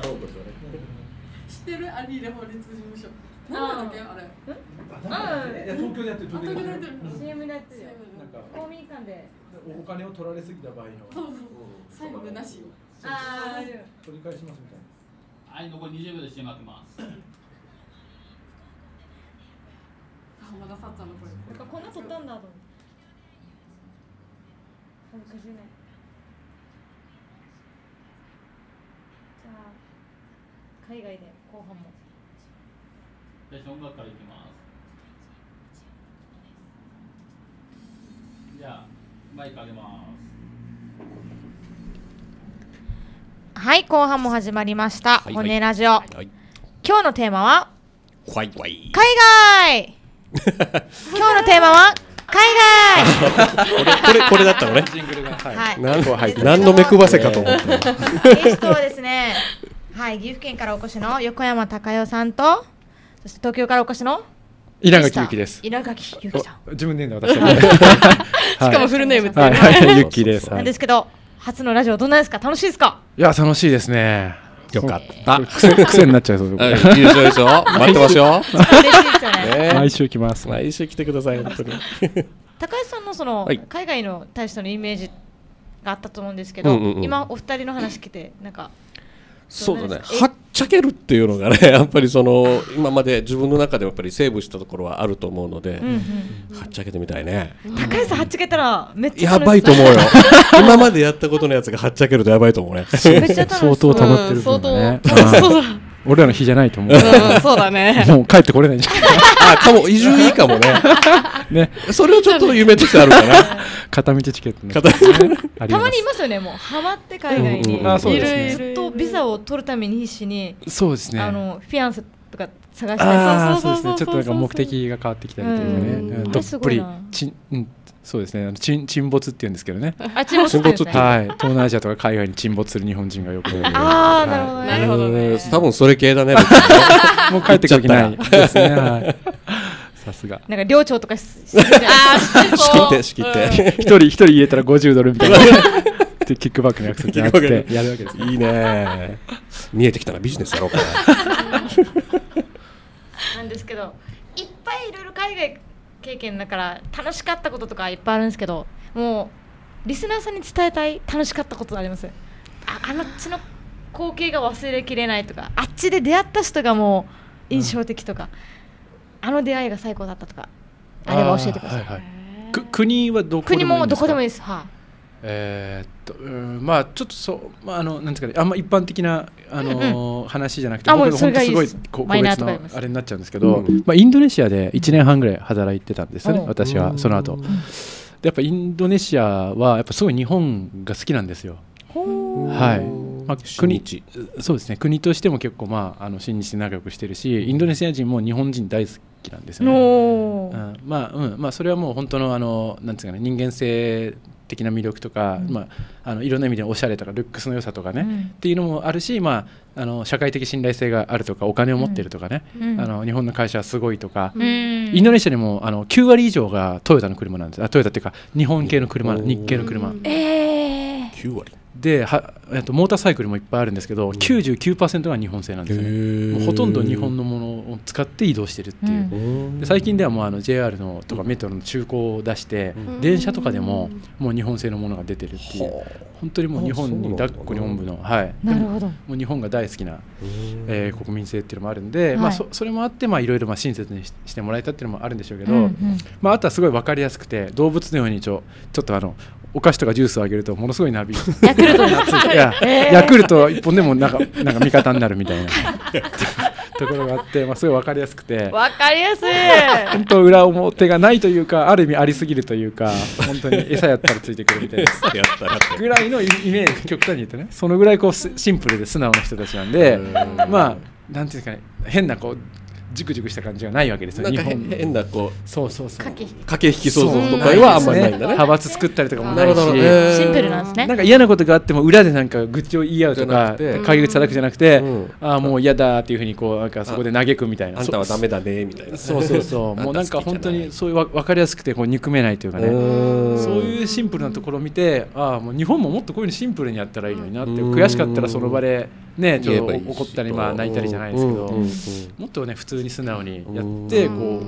ってるアリーレ法律事務所。なんだっけあれ。 いや東京でやってる。 東京でやってる。 CM でやってるよ。 なんか公民館でお金を取られすぎた場合の。 そう。最後でなしよ。 取り返しますみたいな。 はい、残り20秒で CM 開けます。 まださっちゃんの声。 なんかこんな撮ったんだと思って。恥ずかしいね。じゃあ海外で後半も。 じゃあ音楽からいきます。じゃあマイク上げます。 はい、後半も始まりました。骨ラジオ。 はい、 今日のテーマは海外。今日のテーマはこれだったのね。 ジングルがはい。 何の目くばせかと思って。 ゲストはですね、はい、岐阜県からお越しの横山隆代さんと、そして東京からお越しの稲垣ゆきです。 稲垣ゆきさん。 自分で言うんだ私。しかもフルネームって。 はい、ゆきです。 なんですけど、初のラジオどんなですか？楽しいですか？ いや楽しいですね。 よかった。 癖になっちゃうそう。 いいですよ。待ってますよ。 嬉しいですよね。 毎週来ます。 毎週来てください本当に。 高橋さんのその海外の対してのイメージがあったと思うんですけど、今お二人の話聞いてなんか。 そうだね、はっちゃけるっていうのがねやっぱりその今まで自分の中でやっぱりセーブしたところはあると思うので、はっちゃけてみたいね。 高橋さんはっちゃけたらめっちゃやばいと思うよ今までやったことのやつがはっちゃけるとやばいと思うね。 めっちゃ相当溜まってる分がね。俺らの日じゃないと思う。 そうだね。 もう帰ってこれないんじゃないかも移住いいかもね。ね、それをちょっと夢としてあるかな。 片道チケットね。 たまにいますよね、もうハマって海外にずっとビザを取るために必死に。 そうですね。 フィアンセとか探して。 そうですね。ちょっとなんか目的が変わってきたりというかね。どっぷりそうですね。沈没って言うんですけどね。 沈没って。 はい。東南アジアとか海外に沈没する日本人がよくいる。 ああ、なるほどね。 多分それ系だね。 もう帰ってくる気ないですね。はい。さすが。 なんか寮長とか仕切って一人入れたら$50みたいな。でキックバックの約束があってやるわけです。 いいね。見えてきたらビジネスやろうかな。 なんですけど、いっぱいいろいろ海外経験だから楽しかったこととかいっぱいあるんですけど、もうリスナーさんに伝えたい楽しかったことあります？あの地の光景が忘れきれないとか、あっちで出会った人がもう印象的とか、あの出会いが最高だったとかあれば教えてください。 国はどこでもいいんですか？国もどこでもいいです。はい。 まあちょっとなんですかね、あんま一般的な話じゃなくて、僕の本当すごい個別のあれになっちゃうんですけど、インドネシアで1年半ぐらい働いてたんですよね、私はその後。でやっぱインドネシアはやっぱすごい日本が好きなんですよ。はい。そうですね。国としても結構親日で仲良くしてるし、インドネシア人も日本人大好きなんですよね。それはもう本当のなんですかね、人間性的な魅力とか、いろんな意味でおしゃれとかルックスの良さとかね、っていうのもあるし、社会的信頼性があるとかお金を持ってるとかね、日本の会社はすごいとか、インドネシアにも9割以上がトヨタの車なんです。トヨタっていうか日本系の車、日系の車。 9割でモーターサイクルもいっぱいあるんですけど、99% が日本製なんですよね。もうほとんど日本のものを使って移動してるっていう。で最近ではもうJR のとかメトロの中古を出して、電車とかでももう日本製のものが出てるっていう、本当にもう日本に抱っこにおんぶの、はい、 なるほど。 もう日本が大好きな国民性っていうのもあるんで、それもあっていろいろ親切にしてもらえたっていうのもあるんでしょうけど、あとはすごい分かりやすくて、動物のようにちょっとお菓子とかジュースをあげるとものすごいナビヤクルトヤクルト一本でもなんか味方になるみたいなところがあって、すごい分かりやすくて、 分かりやすい本当裏表がないというか、ある意味ありすぎるというか、本当に餌やったらついてくるみたいなぐらいのイメージ、極端に言ってね、そのぐらいシンプルで素直な人たちなんで、なんていうんですかね、変なジクジクした感じがないわけですよ。 なんか変なそう駆け引き想像とかはあんまりないんだね。 派閥作ったりとかもないし、 シンプルなんですね。 なんか嫌なことがあっても裏でなんか愚痴を言い合うとか、陰口叩くじゃなくて、もう嫌だっていうふうになんかそこで嘆くみたいな。 あんたはダメだねみたいな。 そうもうなんか本当にそういう分かりやすくて憎めないというかね、そういうシンプルなところを見て、もう日本ももっとこういうのシンプルにやったらいいのになって、悔しかったらその場でね、ちょっと怒ったり泣いたりじゃないですけど、もっとね普通に素直にやって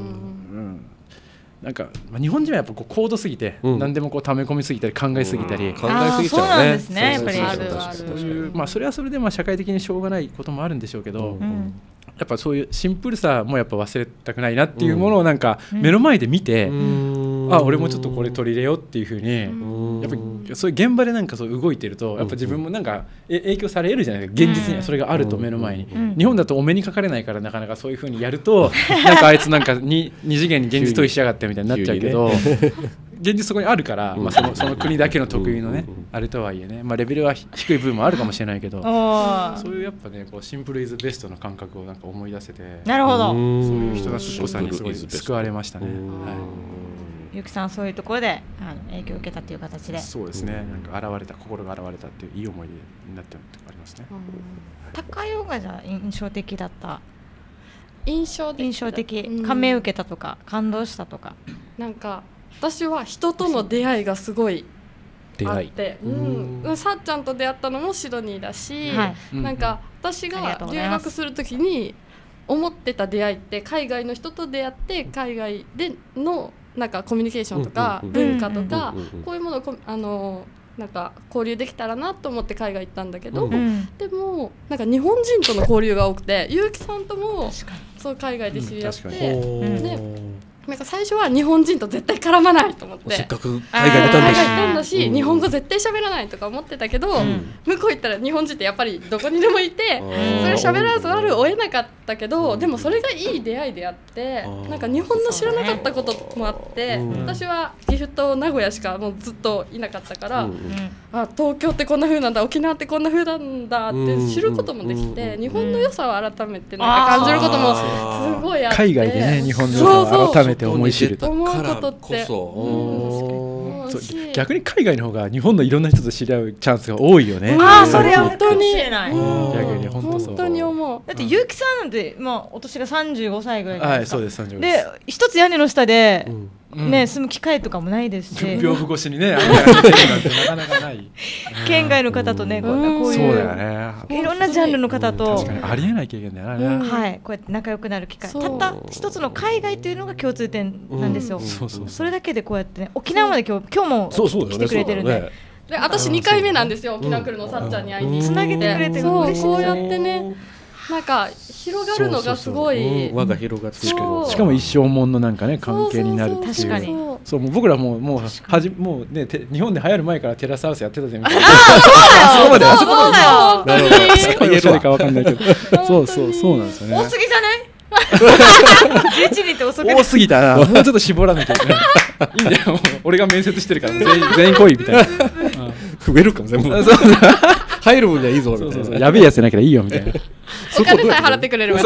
なんか日本人はやっぱ高度すぎて、何でも溜め込みすぎたり考えすぎたり、 考えすぎちゃうね。 そうなんですね。やっぱりそういうそれはそれで社会的にしょうがないこともあるんでしょうけど、やっぱそういうシンプルさもやっぱ忘れたくないなっていうものをなんか目の前で見て、俺もちょっとこれ取り入れようっていうふうに、やっぱりそういう現場でなんかそう動いてると、やっぱ自分もなんか影響されるじゃないですか。現実にはそれがあると目の前に、日本だとお目にかかれないから、なかなかそういうふうにやるとなんかあいつなんか二次元に現実逃避しやがってみたいになっちゃうけど、現実そこにあるから、その国だけの得意のね、あれとはいえね、レベルは低い部分もあるかもしれないけど、そういうやっぱねシンプルイズベストの感覚をなんか思い出せて、 なるほど、 そういう人のすごさにすごい救われましたね。 ゆきさんそういうところで影響を受けたという形で。 そうですね。なんか現れた心が現れたっていういい思い出になってるとこありますね。 高代がじゃあ印象的だった。 印象的、感銘を受けたとか感動したとか。 なんか私は人との出会いがすごいあって、さっちゃんと出会ったのもシドニーだし、なんか私が留学するときに思ってた出会いって海外の人と出会って海外でのなんかコミュニケーションとか文化とかこういうものをなんか交流できたらなと思って海外行ったんだけど、でもなんか日本人との交流が多くて、ゆうきさんともそう海外で知り合って、でなんか最初は日本人と絶対絡まないと思って、 せっかく海外行ったんだし、日本語絶対喋らないとか思ってたけど、向こう行ったら日本人ってやっぱりどこにでもいて、それ喋らざるを得なかったけど、でもそれがいい出会いであって、なんか日本の知らなかったこともあって、私は岐阜と名古屋しかもうずっといなかったから、あ、東京ってこんな風なんだ、沖縄ってこんな風なんだって知ることもできて、日本の良さを改めてなんか感じることもすごいあって、 海外でね日本の良さを改めて思い知ると思うことって逆に海外の方が日本のいろんな人と知り合うチャンスが多いよね。 それは本当に本当に思う。 だって結城さんなんてお年が35歳ぐらいはい、そうです。35 で一つ屋根の下で住む機会とかもないですし、 屏風越しにね、なかなかない。 県外の方とね、こういういろんなジャンルの方と確かにありえない経験だよね。 はい、こうやって仲良くなる機会、たった一つの海外というのが共通点なんですよ。それだけでこうやってね、沖縄まで今日も来てくれてるんで。 で、私2回目なんですよ、沖縄来るの、さっちゃんに会いに。 つなげてくれてる。 こうやってね、なんか広がるのがすごい輪が広がってしかも一生もんのなんかね関係になるっていう。 確かにそう、もう僕らもうね日本で流行る前からテラスハウスやってたぜみたいな。 そうだよ。 そういうかわかんないけど、そうなんですよね。 多すぎじゃない？11人って遅くない？ 多すぎたな。もうちょっと絞らなきゃいけない。いいんだよ。俺が面接してるから全員来いみたいな。 増えるかも全部。入る分にはいいぞみたいな。 やべえやつじゃなきゃいいよみたいな。 お金さえ払ってくれるわね。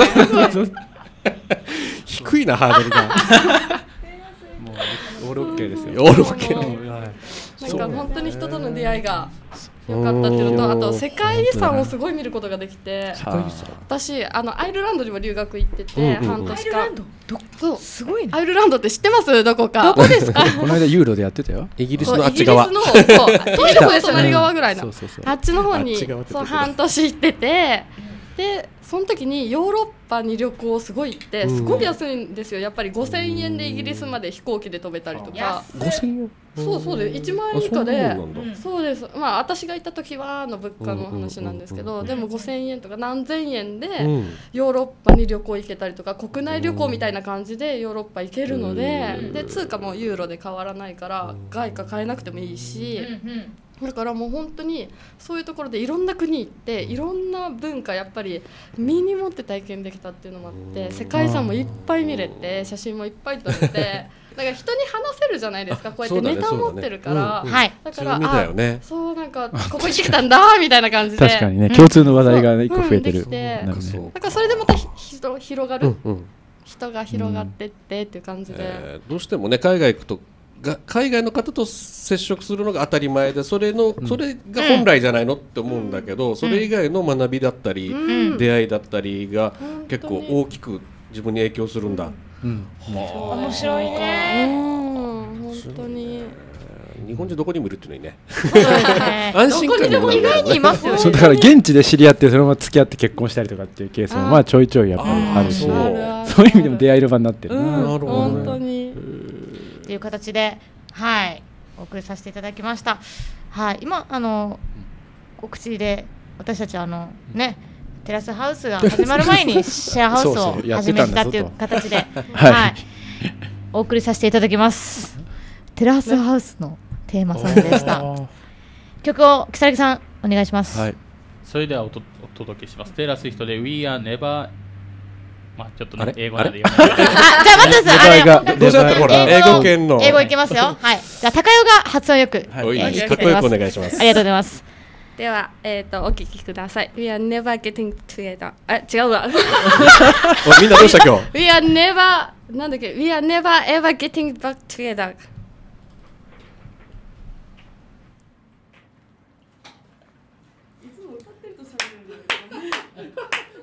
低いなハードルが。 もうオールオッケーですよ。 オールオッケー。 なんか本当に人との出会いが良かったっていうのと、あと世界遺産をすごい見ることができて、私アイルランドにも留学行ってて半年間。そうすごいね。 アイルランドって知ってます？どこか？ どこですか？ この間ユーロでやってたよ。 イギリスのあっち側。 イギリスの遠いとこですよ、隣側ぐらいの。あっちの方に半年行ってて、でその時にヨーロッパに旅行すごい行って、すごい安いんですよ。やっぱり5000円でイギリスまで飛行機で飛べたりとか。 5000円？ そうです。1万円以下で。そうです。まあ私が行った時は物価の話なんですけど、でも5000円とか何千円でヨーロッパに旅行行けたりとか、国内旅行みたいな感じでヨーロッパ行けるので、で通貨もユーロで変わらないから外貨買えなくてもいいし。だからもう本当にそういうところでいろんな国行っていろんな文化やっぱり身に持って体験できたっていうのもあって、世界遺産もいっぱい見れて写真もいっぱい撮れてだから人に話せるじゃないですか、こうやってネタを持ってるから、だからそうなんかここ行ってきたんだみたいな感じで確かにね、共通の話題が1個増えてる。 だからそれでまた広がる、人が広がってってっていう感じで、 どうしてもね海外行くと海外の方と接触するのが当たり前で、それが本来じゃないのって思うんだけど、それ以外の学びだったり、出会いだったりが結構大きく自分に影響するんだ。 面白いね。 本当に日本人どこにもいるっていうのにね。 安心感でも意外にいますよね。 だから現地で知り合ってそのまま付き合って結婚したりとかっていうケースもまあちょいちょいやっぱりあるし、そういう意味でも出会える場になってる。 本当に。 という形で、はい、お送りさせていただきました。はい、今告知で私たちね、テラスハウスが始まる前にシェアハウスを始めたという形で、はい、お送りさせていただきます。テラスハウスのテーマソングでした。曲を如月さんお願いします。 はい、それではお届けします。テラス人で We are never、ちょっとね英語なんで読めない。じゃあ待ってください。 どうせだったらほら英語圏の英語いきますよ。はい。じゃあ高代が発音よくかっこよくお願いします。 ありがとうございます。 ではお聞きください。We are never getting together。違うわ。 みんなどうした今日？ We are never なんだっけ？ We are never ever getting back together。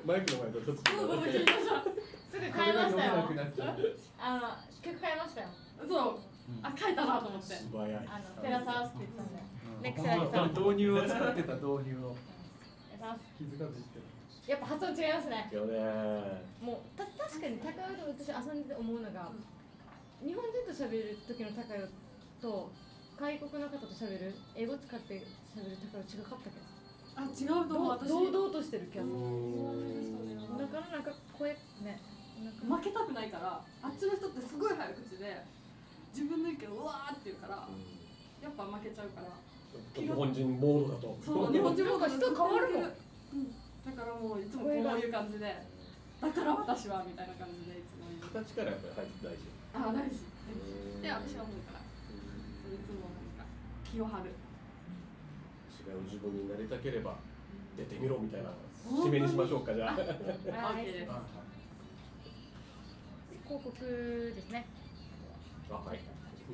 マイクの前でちょっとすぐ変えましたよ。曲変えましたよ。 そう書いたなと思って。 テラスハウスって言ってたんで。ネクセラギさん。 導入を作ってた導入を。気づかずしてる。 やっぱ発音違いますね。もう確かに高尾と私遊んでて思うのが、日本人と喋る時の高尾と外国の方と喋る英語使って喋る高尾違かったけど。 違うと思う。私堂々としてる気がする。だからなんか声ね。 負けたくないから、あっちの人ってすごい早口で自分の意見をうわーって言うから、やっぱ負けちゃうから。 日本人モードだと。 そう、日本人モード人変わるもん。 だからもういつもこういう感じで、だから私はみたいな感じでいつも言う。 形からやっぱり大事。 大事。で、私は思うから、いつもなんか気を張る。 違う自分になりたければ出てみろみたいな締めにしましょうかじゃあ。 広告ですね。 はい。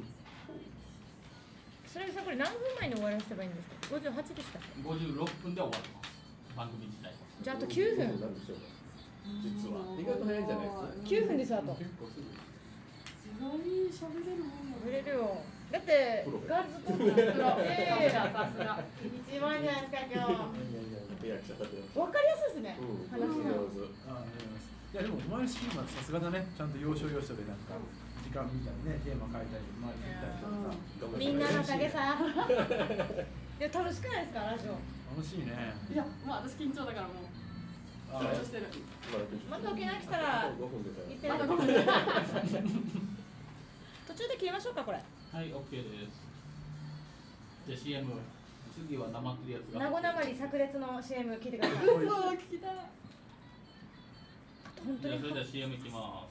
それさんこれ何分前に終わらせればいいんですか。58でしたっけ。 56分で終わります。番組自体。 じゃああと9分。 実は意外と早いんじゃないですか。 9分ですあと。 意外に喋れるもんなの。 喋れるよ。だってガールズコントのさすが一番じゃないですか今日。わかりやすいですね。話が。 いやでもお前のスキルマンさすがだね。ちゃんと要所要所でなんか時間見たりね、テーマ書いたり前に見たりとかさ。 みんなのおかげさ。いや楽しくないですかラジオ。 楽しいね。 いやもう私緊張だからもう。緊張してる。 また沖縄来たら行ってない。途中で切りましょうかこれ。 はい、OK です。じゃあ CM、次はなまってるやつが。 名護なまり炸裂の CM 聞いてください。 そう聞きたい。 本当に。 それでは CM いきます。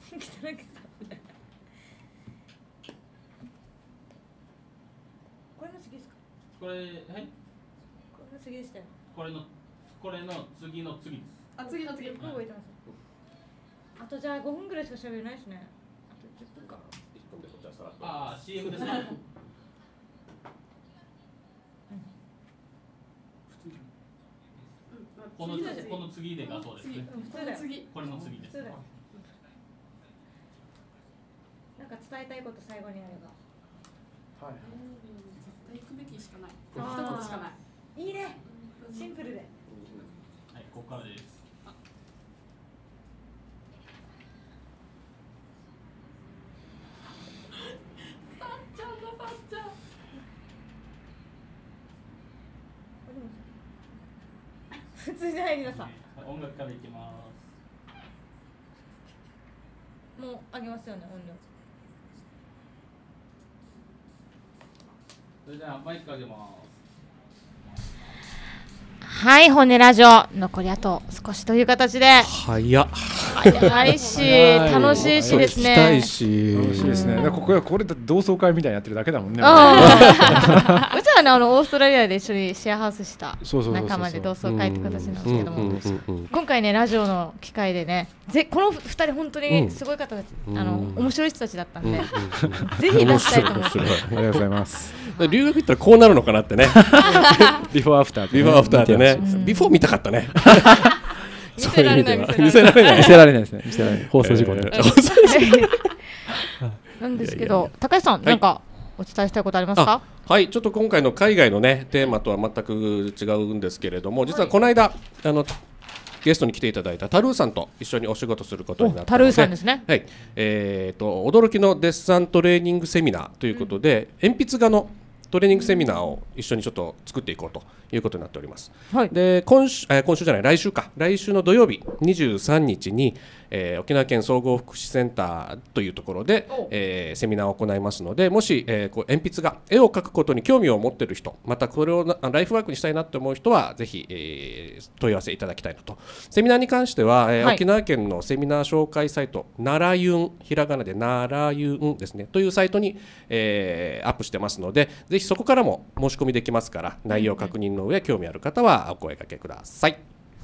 これの次ですか。 これ、はい。 これの次でしたよ。 これの次の次です。 次の次。 覚えてます。あとじゃあ5分ぐらいしか喋れないですね。あと10分か。 CM ですね。この次でがそうですね。これの次です。 なんか伝えたいこと最後にあれば。 はい。絶対行くべきしかない。一言しかない。 いいね。シンプルで。 はい、ここからです。 普通じゃない皆さん。 音楽からいきます。 もう上げますよね音量。 それではマイク上げます。 はい、骨ラジオ残りあと少しという形で。 早いし楽しいしですね。 楽しいですね。これ同窓会みたいにやってるだけだもんね。うちはねオーストラリアで一緒にシェアハウスした仲間で同窓会って形なんですけども、今回ねラジオの機会でね、この2人本当にすごい方たち、面白い人たちだったんで、ぜひ出したいと思って。 ありがとうございます。 留学行ったらこうなるのかなってね。 ビフォーアフターでね。ビフォー見たかったね。 見せられないですね。放送事故なんですけど、高橋さんなんかお伝えしたいことありますか？ はい、ちょっと今回の海外のねテーマとは全く違うんですけれども、実はこの間ゲストに来ていただいたタルーさんと一緒にお仕事することになったので、 タルーさんですね。 はい、驚きのデッサントレーニングセミナーということで、鉛筆画のトレーニングセミナーを一緒にちょっと作っていこうということになっております。 はい、 で来週じゃない来週の土曜日23日に、沖縄県総合福祉センターというところで、セミナーを行いますので、もし、鉛筆画絵を描くことに興味を持っている人、またこれをライフワークにしたいなと思う人はぜひ、問い合わせいただきたいのと、セミナーに関しては、はい、沖縄県のセミナー紹介サイトならゆん、ひらがなでならゆんですねというサイトに、アップしてますので、ぜひそこからも申し込みできますから、内容確認の上興味ある方はお声掛けください。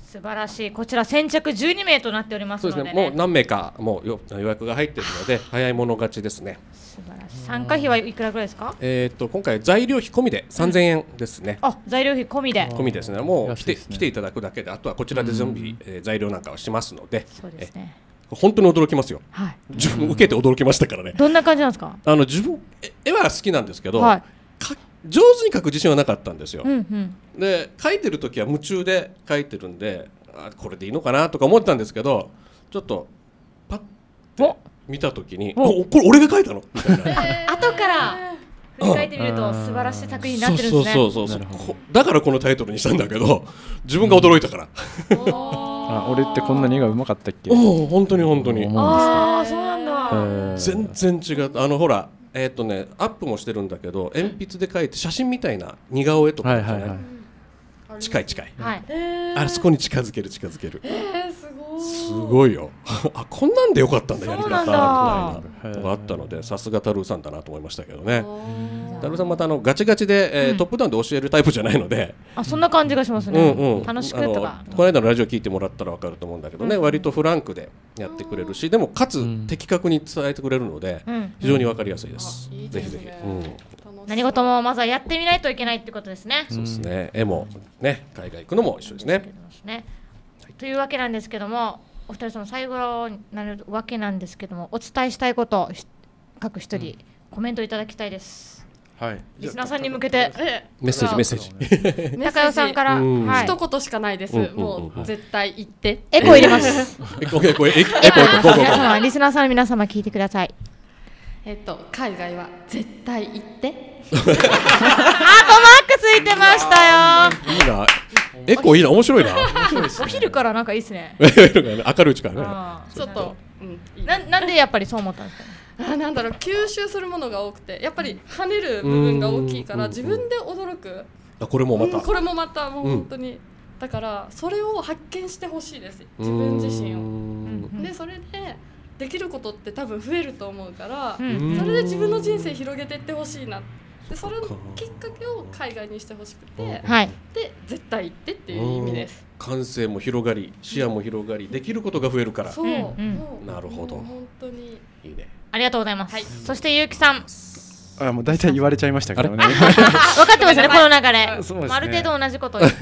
素晴らしい。こちら先着12名となっておりますので、ね、 そうですね。もう何名かもう予約が入っているので早い者勝ちですね。 素晴らしい。参加費はいくらぐらいですか？ 今回材料費込みで3000円ですね。 あ、材料費込みで。 込みですね。もう来ていただくだけで、あとはこちらで準備、材料なんかをしますので。 そうですね。 本当に驚きますよ。 はい。 自分受けて驚きましたからね。 どんな感じなんですか？ 自分絵は好きなんですけど、 はい、 上手に描く自信はなかったんですよ。で描いてる時は夢中で描いてるんで、これでいいのかなとか思ってたんですけど、ちょっとパッて見た時に、これ俺が描いたのみたいな。 後から振り返ってみると素晴らしい作品になってるんですね。 そうだからこのタイトルにしたんだけど、自分が驚いたから。 俺ってこんなに絵がうまかったっけ？ 本当に本当に。 ああ、そうなんだ。 全然違う。ほらアップもしてるんだけど、鉛筆で描いて写真みたいな似顔絵とかじゃない。近い、あそこに近づけるすごいよ。こんなんでよかったんだ、やり方みたいなのがあったので、さすがタルーさんだなと思いましたけどね。タルーさんまたガチガチで、トップダウンで教えるタイプじゃないので、 そんな感じがしますね。楽しくとか。 この間のラジオ聞いてもらったら分かると思うんだけどね、割とフランクでやってくれるし、でもかつ的確に伝えてくれるので、非常に分かりやすいです。ぜひぜひ。 何事もまずはやってみないといけないってことですね。 そうですね。絵もね、海外行くのも一緒ですね。 というわけなんですけども、お二人その最後になるわけなんですけども、お伝えしたいことを各一人コメントいただきたいです。 はい。 リスナーさんに向けてメッセージ。 高代さんから一言しかないです。もう絶対言って。 エコ入れます。 エコ。リスナーさんの皆様聞いてください。 海外は絶対行って。 ハートマークついてましたよ。 いいな。エコいいな、面白いな。 お昼からなんかいいですね。 明るいうちからね。ちょっとなんでやっぱりそう思ったんですか？ なんだろう、吸収するものが多くて、やっぱり跳ねる部分が大きいから自分で驚く。 これもまたもう本当に。だからそれを発見してほしいです。自分自身を。でそれでできることって多分増えると思うから、それで自分の人生広げていってほしいな。でそれのきっかけを海外にしてほしくて、で絶対行ってっていう意味です。 感性も広がり、視野も広がり、できることが増えるから。 そう、 なるほど。 本当にいいね。 ありがとうございます。そしてゆうきさん。 もう大体言われちゃいましたけどね。 分かってますね、この流れ。ある程度同じことを言って、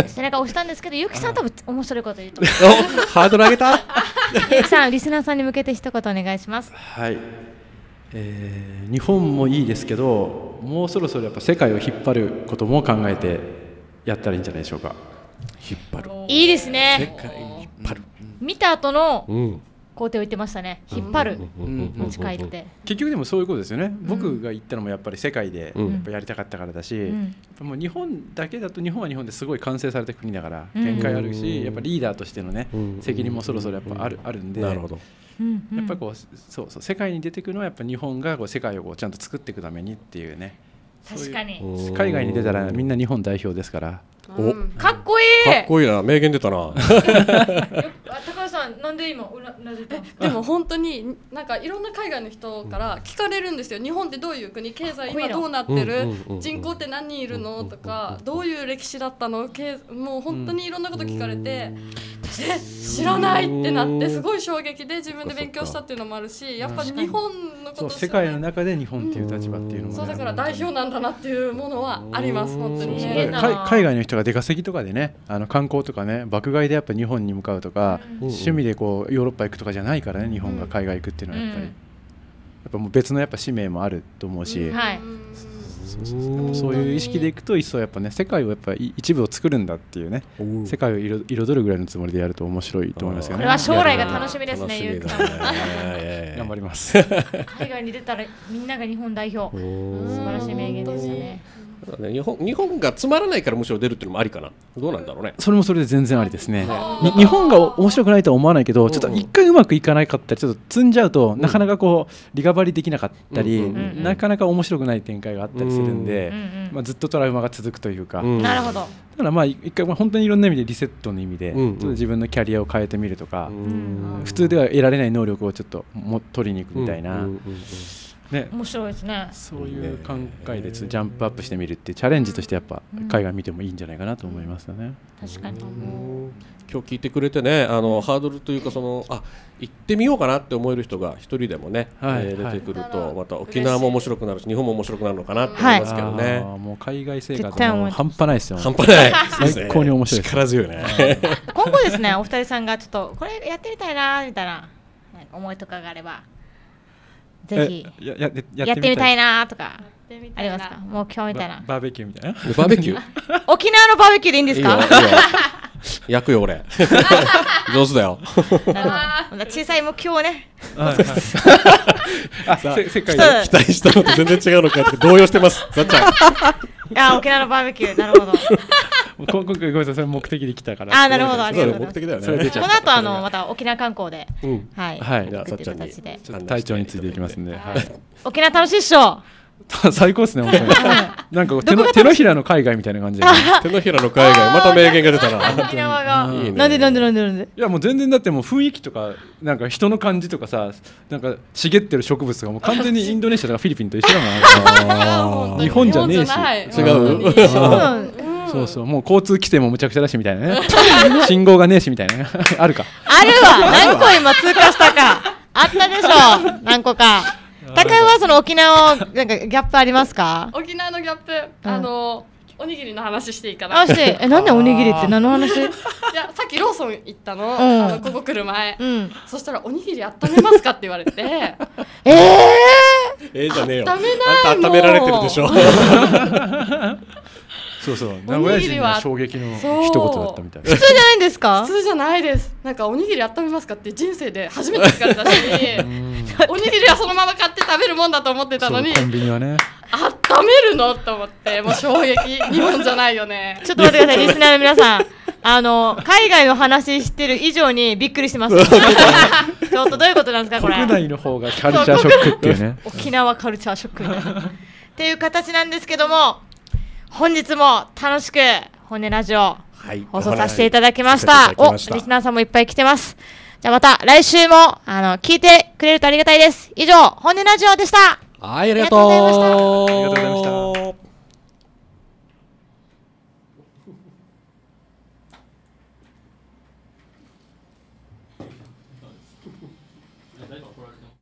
背中を押したんですけど、ゆうきさん多分面白いこと言うと思う。 ハードル上げた。 ゆうきさん、リスナーさんに向けて一言お願いします。 はい。日本もいいですけど、もうそろそろやっぱ世界を引っ張ることも考えてやったらいいんじゃないでしょうか。 引っ張る。 いいですね。 世界引っ張る。 見た後の工程を言ってましたね。引っ張る。持ち帰って。 結局でもそういうことですよね。僕が言ったのもやっぱり世界でやっぱやりたかったからだし、もう日本だけだと日本は日本ですごい完成された国だから限界あるし、やっぱリーダーとしてのね責任もそろそろやっぱあるんで。 なるほど。 やっぱりこうそう世界に出てくるのはやっぱ日本がこう世界をこうちゃんと作っていくためにっていうね。 確かに。 海外に出たらみんな日本代表ですから。 かっこいい。 かっこいいな、名言出たな。 高橋さん、なんで今うなずいた？ でも本当になんかいろんな海外の人から聞かれるんですよ。日本ってどういう国、経済今どうなってる、人口って何人いるのとか、どういう歴史だったの、もう本当にいろんなこと聞かれて、知らないってなってすごい衝撃で自分で勉強したっていうのもあるし、やっぱり日本のこと世界の中で日本っていう立場っていうのも、 そうだから代表なんだなっていうものはあります。本当に海外の人が出稼ぎとかでね、観光とかね、爆買いでやっぱ日本に向かうとか、趣味でこうヨーロッパ行くとかじゃないからね、日本が海外行くっていうのはやっぱもう別のやっぱ使命もあると思うし、そういう意識でいくと一層やっぱね、世界をやっぱ一部を作るんだっていうね、世界を彩るぐらいのつもりでやると面白いと思いますよね。 これは将来が楽しみですね、ゆうきさん。 頑張ります。 海外に出たらみんなが日本代表。素晴らしい名言ですよね。 日本がつまらないからむしろ出るっていうのもありかな。どうなんだろうね。 それもそれで全然ありですね。日本が面白くないとは思わないけど、ちょっと一回うまくいかなかったり、ちょっと積んじゃうとなかなかこうリカバリーできなかったり、なかなか面白くない展開があったりするんで、ずっとトラウマが続くというか。 なるほど。 だからまあ一回本当にいろんな意味でリセットの意味で、自分のキャリアを変えてみるとか、普通では得られない能力をちょっと取りに行くみたいな。 ね、 面白いですね。 そういう考えでジャンプアップしてみるっていうチャレンジとしてやっぱ海外見てもいいんじゃないかなと思いますよね。 確かに。 今日聞いてくれてね、ハードルというか行ってみようかなって思える人が一人でもね、出てくるとまた沖縄も面白くなるし日本も面白くなるのかなって思いますけどね。 もう海外生活も半端ないですよ。 半端ない。 最高に面白い。 力強いね。 今後ですね、お二人さんがちょっとこれやってみたいなみたいな思いとかがあれば。ぜひやってみたいなとかありますか？もう今日みたいなバーベキューみたいな。 バーベキュー？ 沖縄のバーベキューでいいんですか？ 焼くよ俺。上手だよ。 小さい目標をね。 世界で期待したのと全然違うのかって動揺してます。さっちゃん。 いや沖縄のバーベキューなるほど。 今回ごめんなさいそれ目的で来たから。 なるほどありがとうございます。 目的だよね。 この後また沖縄観光ではいじゃあさっちゃんに体調についていきますんで。 沖縄楽しいっしょ。 最高ですね本当に。なんか手のひらの海外みたいな感じで。 手のひらの海外また名言が出たな。 沖縄がなんで。 いやもう全然だってもう雰囲気とかなんか人の感じとかさなんか茂ってる植物がもう完全にインドネシアとかフィリピンと一緒だもん。日本じゃねえし。 違う。 そうそうもう交通規制もむちゃくちゃだしみたいなね。信号がねえしみたいなあるか。 あるわ。何個今通過したかあったでしょ。何個か。高井はその沖縄なんかギャップありますか？ 沖縄のギャップ、おにぎりの話していいかな。 なんでおにぎりって何の話？ いやさっきローソン行ったの、ここ来る前、そしたらおにぎり温めますかって言われて、 じゃねえよ。 温めない温められてるでしょ。 そう名古屋人には衝撃の一言だったみたいな。 普通じゃないんですか？ 普通じゃないです。なんかおにぎり温めますかって人生で初めて聞かれたしおにぎりはそのまま買って食べるもんだと思ってたのにコンビニはね温めるのと思ってもう衝撃。日本じゃないよね。 ちょっと待ってくださいリスナーの皆さん海外の話してる以上にびっくりしてます。ちょっとどういうことなんですかこれ？ 国内の方がカルチャーショックっていうね。 沖縄カルチャーショックみたいなっていう形なんですけども本日も楽しく本音ラジオ放送させていただきました。リスナーさんもいっぱい来てます。じゃあまた来週も聞いてくれるとありがたいです。以上本音ラジオでした。 はい、ありがとうございました。 ありがとうございました。 誰か怒られてます